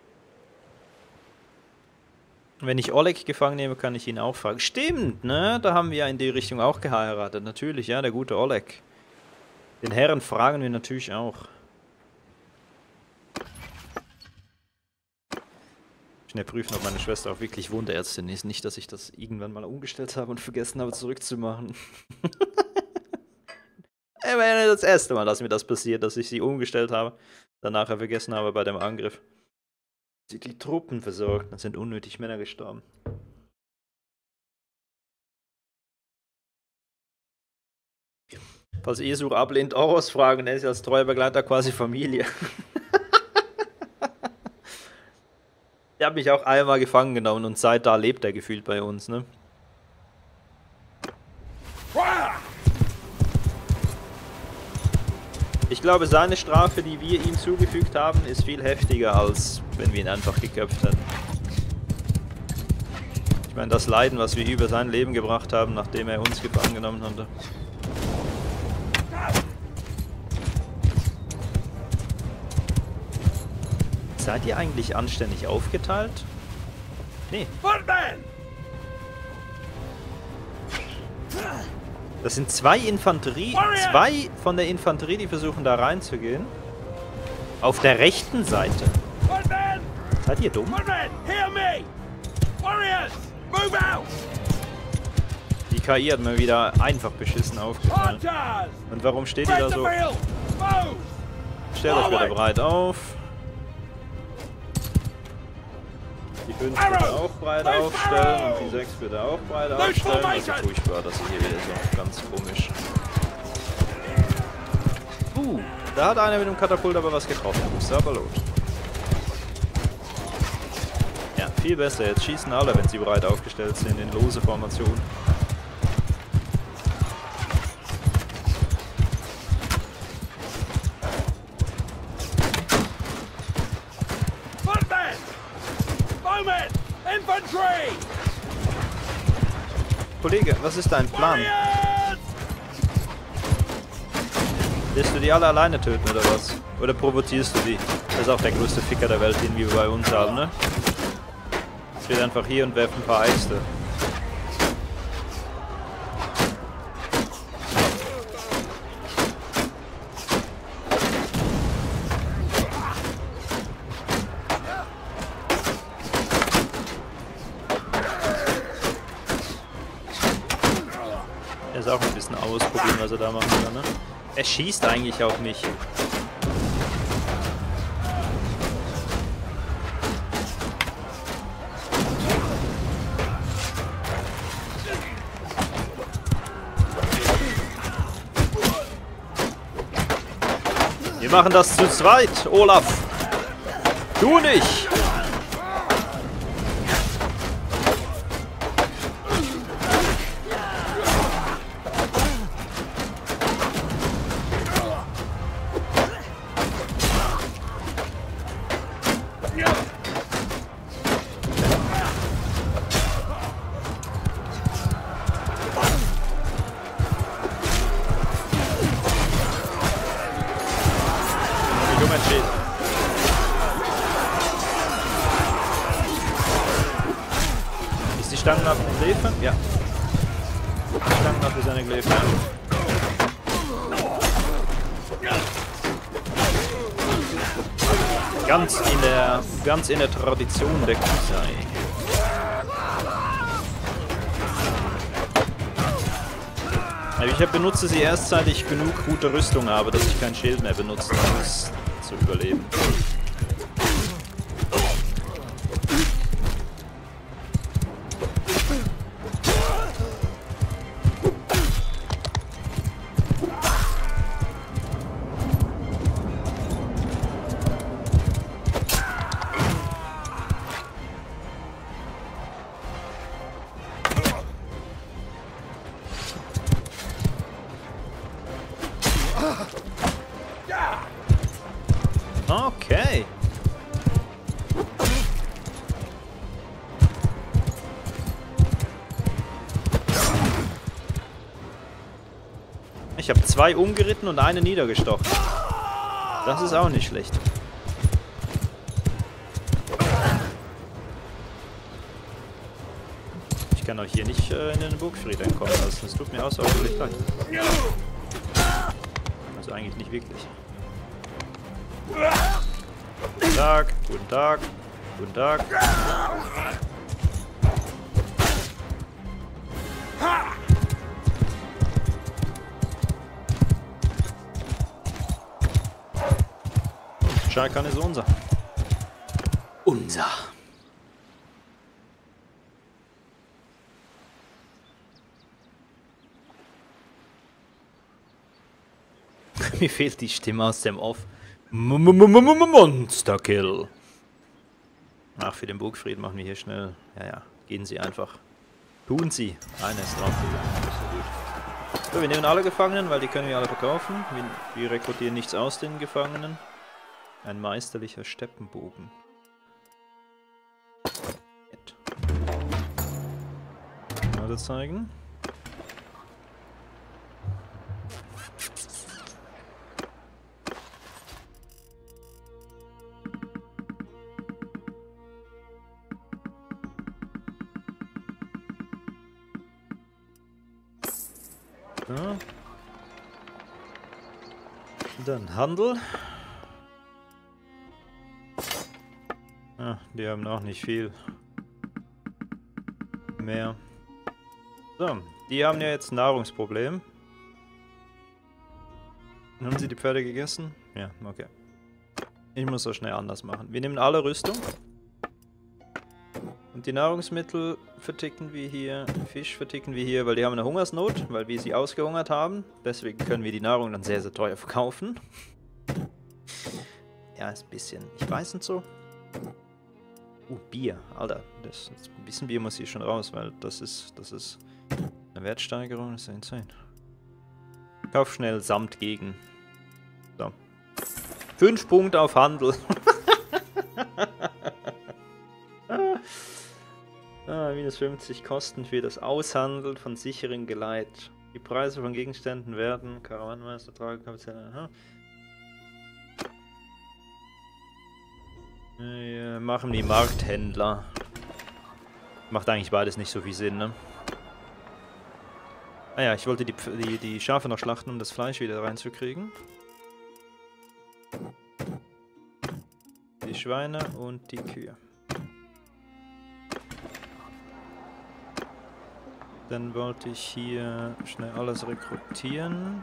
Wenn ich Oleg gefangen nehme, kann ich ihn auch fragen. Stimmt, ne? Da haben wir ja in die Richtung auch geheiratet. Natürlich, ja, der gute Oleg. Den Herren fragen wir natürlich auch. Schnell prüfen, ob meine Schwester auch wirklich Wunderärztin ist. Nicht, dass ich das irgendwann mal umgestellt habe und vergessen habe zurückzumachen. Immerhin das erste Mal, dass mir das passiert, dass ich sie umgestellt habe. Dann nachher vergessen habe bei dem Angriff. Sie die Truppen versorgt, dann sind unnötig Männer gestorben. Falls Esur ablehnt, Oros fragen, er ist als treuer Begleiter quasi Familie. Der hat mich auch einmal gefangen genommen und seit da lebt er gefühlt bei uns, ne? Ich glaube, seine Strafe, die wir ihm zugefügt haben, ist viel heftiger, als wenn wir ihn einfach geköpft hätten. Ich meine, das Leiden, was wir über sein Leben gebracht haben, nachdem er uns gefangen genommen hatte. Seid ihr eigentlich anständig aufgeteilt? Nee. Das sind zwei von der Infanterie, die versuchen da reinzugehen. Auf der rechten Seite. Seid ihr dumm? Die KI hat mir wieder einfach beschissen aufgeteilt. Und warum steht ihr da so? Stellt euch wieder breit auf. Die 5 bitte auch breit aufstellen und die 6 bitte auch breit aufstellen. Das ist furchtbar, das ist hier wieder so ganz komisch. Da hat einer mit dem Katapult aber was getroffen. Sabalot. Ja, viel besser. Jetzt schießen alle, wenn sie breit aufgestellt sind, in lose Formation. Kollege, was ist dein Plan? Willst du die alle alleine töten oder was? Oder provozierst du die? Das ist auch der größte Ficker der Welt, den wir bei uns haben, ne? Steht einfach hier und werft ein paar Äxte. Er ist auch ein bisschen ausprobieren, was er da machen kann, ne? Er schießt eigentlich auf mich. Wir machen das zu zweit, Olaf. Du nicht. Ist die Stangenwaffe eine Gläfe? Ja. Die Stangenwaffe ist eine Gläfe. Ganz in der Tradition der Kusai. Aber ich benutze sie erst, seit ich genug gute Rüstung habe, dass ich kein Schild mehr benutzen muss, zu überleben. Okay. Ich habe 2 umgeritten und eine niedergestochen. Das ist auch nicht schlecht. Ich kann euch hier nicht in den Burgfried entkommen lassen. Es tut mir außerordentlich leid. Also eigentlich nicht wirklich. Guten Tag, guten Tag, guten Tag. Scharkan ist unser. Unser. Mir fehlt die Stimme aus dem Off. Monsterkill. Ach, für den Burgfried machen wir hier schnell. Ja, gehen Sie einfach. Tun Sie. Einer ist draufgegangen. Das ist gut. So, wir nehmen alle Gefangenen, weil die können wir alle verkaufen. Wir rekrutieren nichts aus den Gefangenen. Ein meisterlicher Steppenbogen. Mal das zeigen. Ja. Dann Handel. Ah, die haben auch nicht viel mehr. So, die haben ja jetzt ein Nahrungsproblem. Haben sie die Pferde gegessen? Ja, okay. Ich muss das schnell anders machen. Wir nehmen alle Rüstung. Und die Nahrungsmittel verticken wir hier, Fisch verticken wir hier, weil die haben eine Hungersnot, weil wir sie ausgehungert haben. Deswegen können wir die Nahrung dann sehr, sehr teuer verkaufen. Ja, ist ein bisschen, ich weiß nicht so. Bier, Alter, das ein bisschen Bier muss hier schon raus, weil das ist eine Wertsteigerung, das ist insane. Kauf schnell Samt gegen. So. 5 Punkte auf Handel. Minus 50 Kosten für das Aushandeln von sicheren Geleit. Die Preise von Gegenständen werden Karawanenmeister, Tragekapital. Ja, machen die Markthändler. Macht eigentlich beides nicht so viel Sinn, ne? Ah ja, ich wollte die Schafe noch schlachten, um das Fleisch wieder reinzukriegen. Die Schweine und die Kühe. Dann wollte ich hier schnell alles rekrutieren.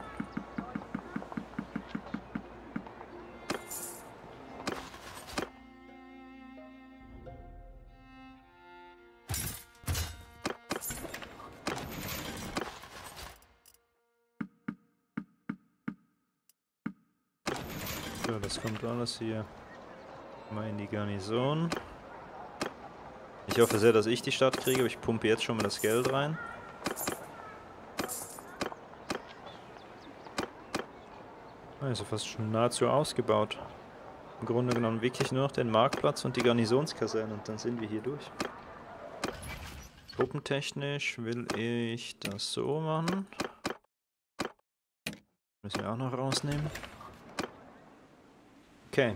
So, das kommt alles hier mal in die Garnison. Ich hoffe sehr, dass ich die Stadt kriege, aber ich pumpe jetzt schon mal das Geld rein. Also fast schon nahezu ausgebaut. Im Grunde genommen wirklich nur noch den Marktplatz und die Garnisonskaserne und dann sind wir hier durch. Truppentechnisch will ich das so machen. Müssen wir auch noch rausnehmen. Okay.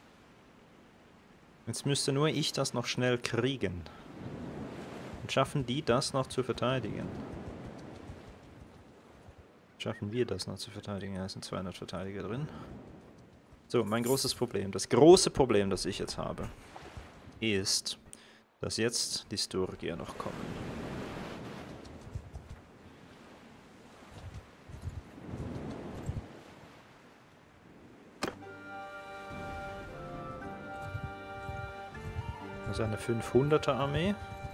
Jetzt müsste nur ich das noch schnell kriegen. Und schaffen die das noch zu verteidigen? Schaffen wir das noch zu verteidigen? Ja, es sind 200 Verteidiger drin. So, mein großes Problem. Das große Problem, das ich jetzt habe, ist, dass jetzt die Sturgier noch kommen. Das ist eine 500er Armee.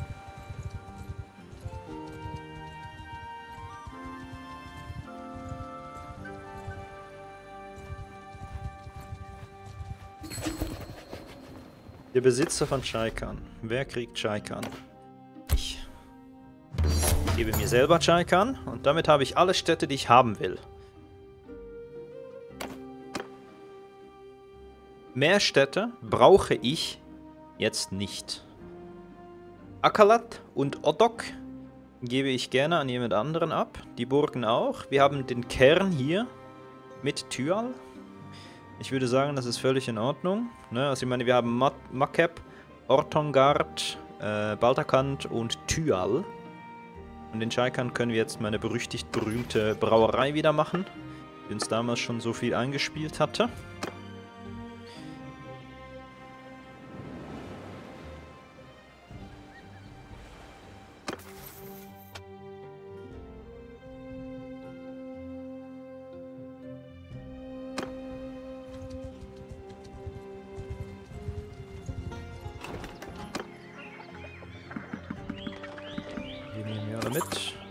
Der Besitzer von Chaikan. Wer kriegt Chaikan? Ich. Ich gebe mir selber Chaikan und damit habe ich alle Städte, die ich haben will. Mehr Städte brauche ich jetzt nicht. Akalat und Odok gebe ich gerne an jemand anderen ab. Die Burgen auch. Wir haben den Kern hier mit Tyal. Ich würde sagen, das ist völlig in Ordnung. Ne? Also ich meine, wir haben Makeb, Ortongard, Baltakand und Tyal. Und in Chaikan können wir jetzt meine berüchtigt-berühmte Brauerei wieder machen, die uns damals schon so viel eingespielt hatte. Mit.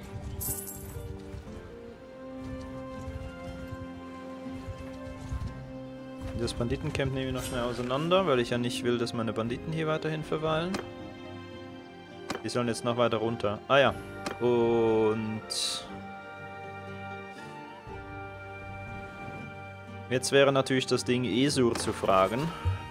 Das Banditencamp nehme ich noch schnell auseinander, weil ich ja nicht will, dass meine Banditen hier weiterhin verweilen. Die sollen jetzt noch weiter runter. Ah ja. Und jetzt wäre natürlich das Ding Esur zu fragen.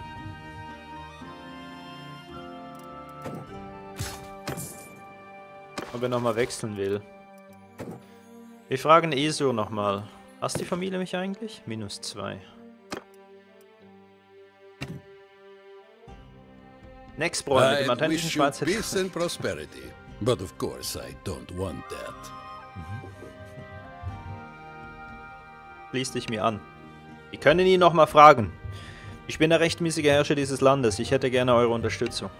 Ob er nochmal wechseln will. Wir fragen Esur nochmal. Hasst die Familie mich eigentlich? -2. Next Bräu mit dem authentischen Schweizer. Peace and prosperity. But of course I don't want that. Schließ dich mir an. Wir können ihn nochmal fragen. Ich bin der rechtmäßige Herrscher dieses Landes. Ich hätte gerne eure Unterstützung.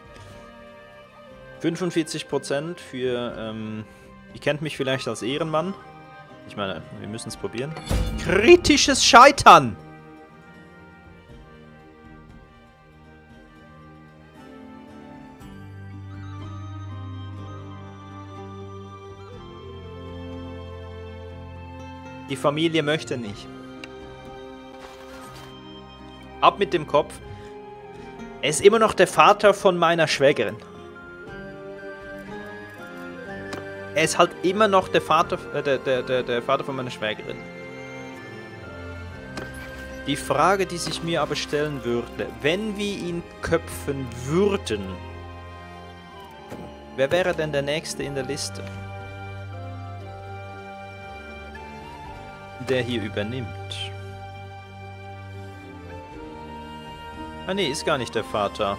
45% für, ihr kennt mich vielleicht als Ehrenmann. Ich meine, wir müssen es probieren. Kritisches Scheitern! Die Familie möchte nicht. Ab mit dem Kopf. Er ist immer noch der Vater von meiner Schwägerin. Er ist halt immer noch der Vater, der Vater von meiner Schwägerin. Die Frage, die sich mir aber stellen würde, wenn wir ihn köpfen würden, wer wäre denn der Nächste in der Liste, der hier übernimmt? Ah nee, ist gar nicht der Vater.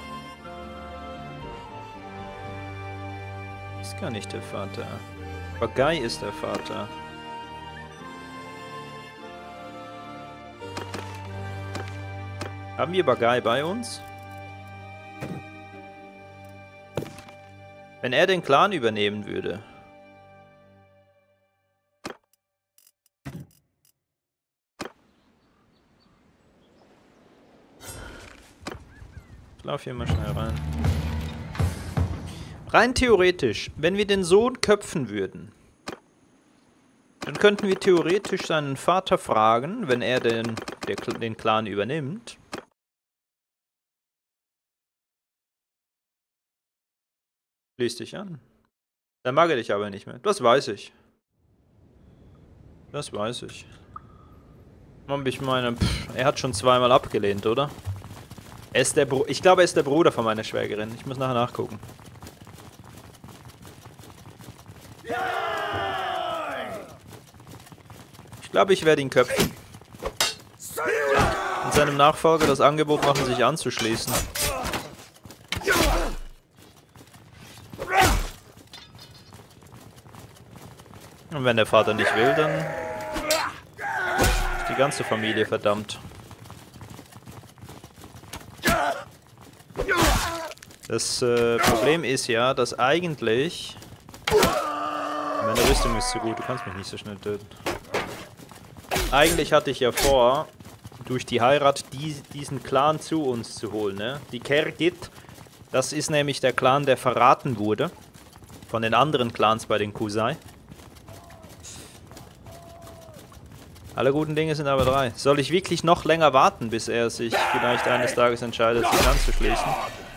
Ist gar nicht der Vater. Bagai ist der Vater. Haben wir Bagai bei uns? Wenn er den Clan übernehmen würde. Ich laufe hier mal schnell rein. Rein theoretisch, wenn wir den Sohn köpfen würden, dann könnten wir theoretisch seinen Vater fragen, wenn er den Clan übernimmt. Schließ dich an. Dann mag er dich aber nicht mehr. Das weiß ich. Das weiß ich. Ich meine, er hat schon zweimal abgelehnt, oder? Ich glaube, er ist der Bruder von meiner Schwägerin. Ich muss nachher nachgucken. Ich glaube, ich werde ihn köpfen. Und seinem Nachfolger das Angebot machen, sich anzuschließen. Und wenn der Vater nicht will, dann ist die ganze Familie verdammt. Das Problem ist ja, dass eigentlich... Meine Rüstung ist zu gut, du kannst mich nicht so schnell töten. Eigentlich hatte ich ja vor, durch die Heirat diesen Clan zu uns zu holen, ne? Die Kergit Das ist nämlich der Clan, der verraten wurde von den anderen Clans bei den Kusai. Alle guten Dinge sind aber 3. Soll ich wirklich noch länger warten, bis er sich vielleicht eines Tages entscheidet, sich anzuschließen?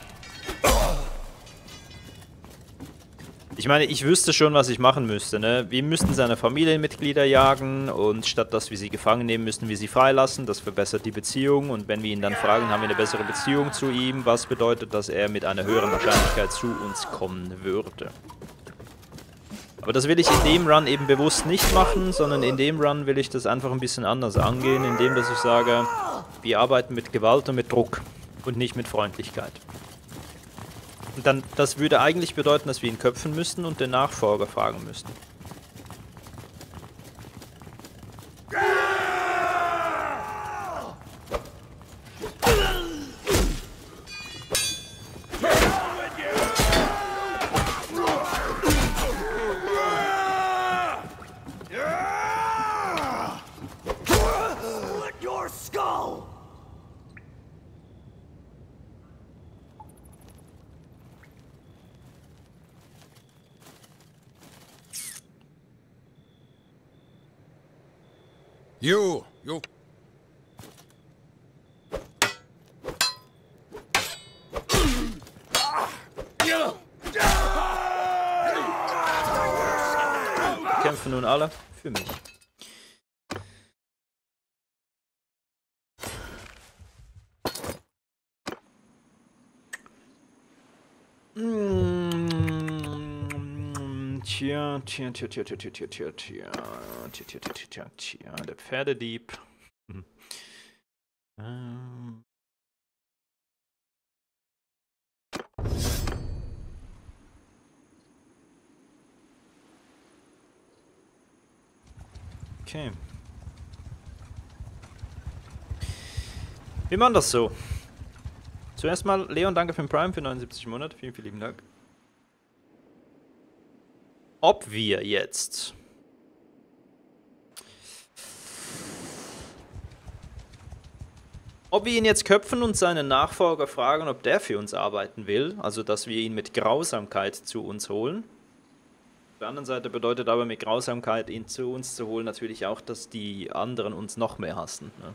Ich meine, ich wüsste schon, was ich machen müsste, ne? Wir müssten seine Familienmitglieder jagen und statt dass wir sie gefangen nehmen, müssten wir sie freilassen. Das verbessert die Beziehung und wenn wir ihn dann fragen, haben wir eine bessere Beziehung zu ihm, was bedeutet, dass er mit einer höheren Wahrscheinlichkeit zu uns kommen würde. Aber das will ich in dem Run eben bewusst nicht machen, sondern in dem Run will ich das einfach ein bisschen anders angehen, indem dass ich sage, wir arbeiten mit Gewalt und mit Druck und nicht mit Freundlichkeit. Und dann, das würde eigentlich bedeuten, dass wir ihn köpfen müssten und den Nachfolger fragen müssten. You! Kämpfen nun alle für mich. Tja, der Pferdedieb. Okay. Wir machen das so. Zuerst mal, Leon, danke für den Prime für 79 Monate. Vielen, vielen lieben Dank. Ob wir jetzt ihn jetzt köpfen und seinen Nachfolger fragen, ob der für uns arbeiten will, also dass wir ihn mit Grausamkeit zu uns holen. Auf der anderen Seite bedeutet aber mit Grausamkeit ihn zu uns zu holen natürlich auch, dass die anderen uns noch mehr hassen. Ne?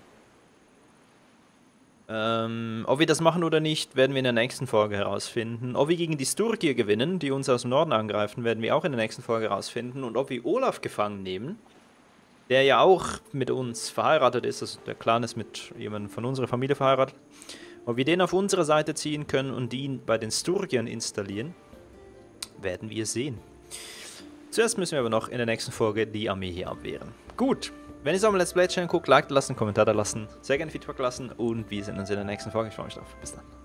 Ob wir das machen oder nicht, werden wir in der nächsten Folge herausfinden. Ob wir gegen die Sturgier gewinnen, die uns aus dem Norden angreifen, werden wir auch in der nächsten Folge herausfinden. Und ob wir Olaf gefangen nehmen, der ja auch mit uns verheiratet ist, also der Clan ist mit jemandem von unserer Familie verheiratet, ob wir den auf unsere Seite ziehen können und ihn bei den Sturgiern installieren, werden wir sehen. Zuerst müssen wir aber noch in der nächsten Folge die Armee hier abwehren. Gut. Wenn ihr so am Let's Play Channel guckt, Like lassen, Kommentar da lassen, sehr gerne Feedback lassen und wir sehen uns in der nächsten Folge. Ich freue mich drauf. Bis dann.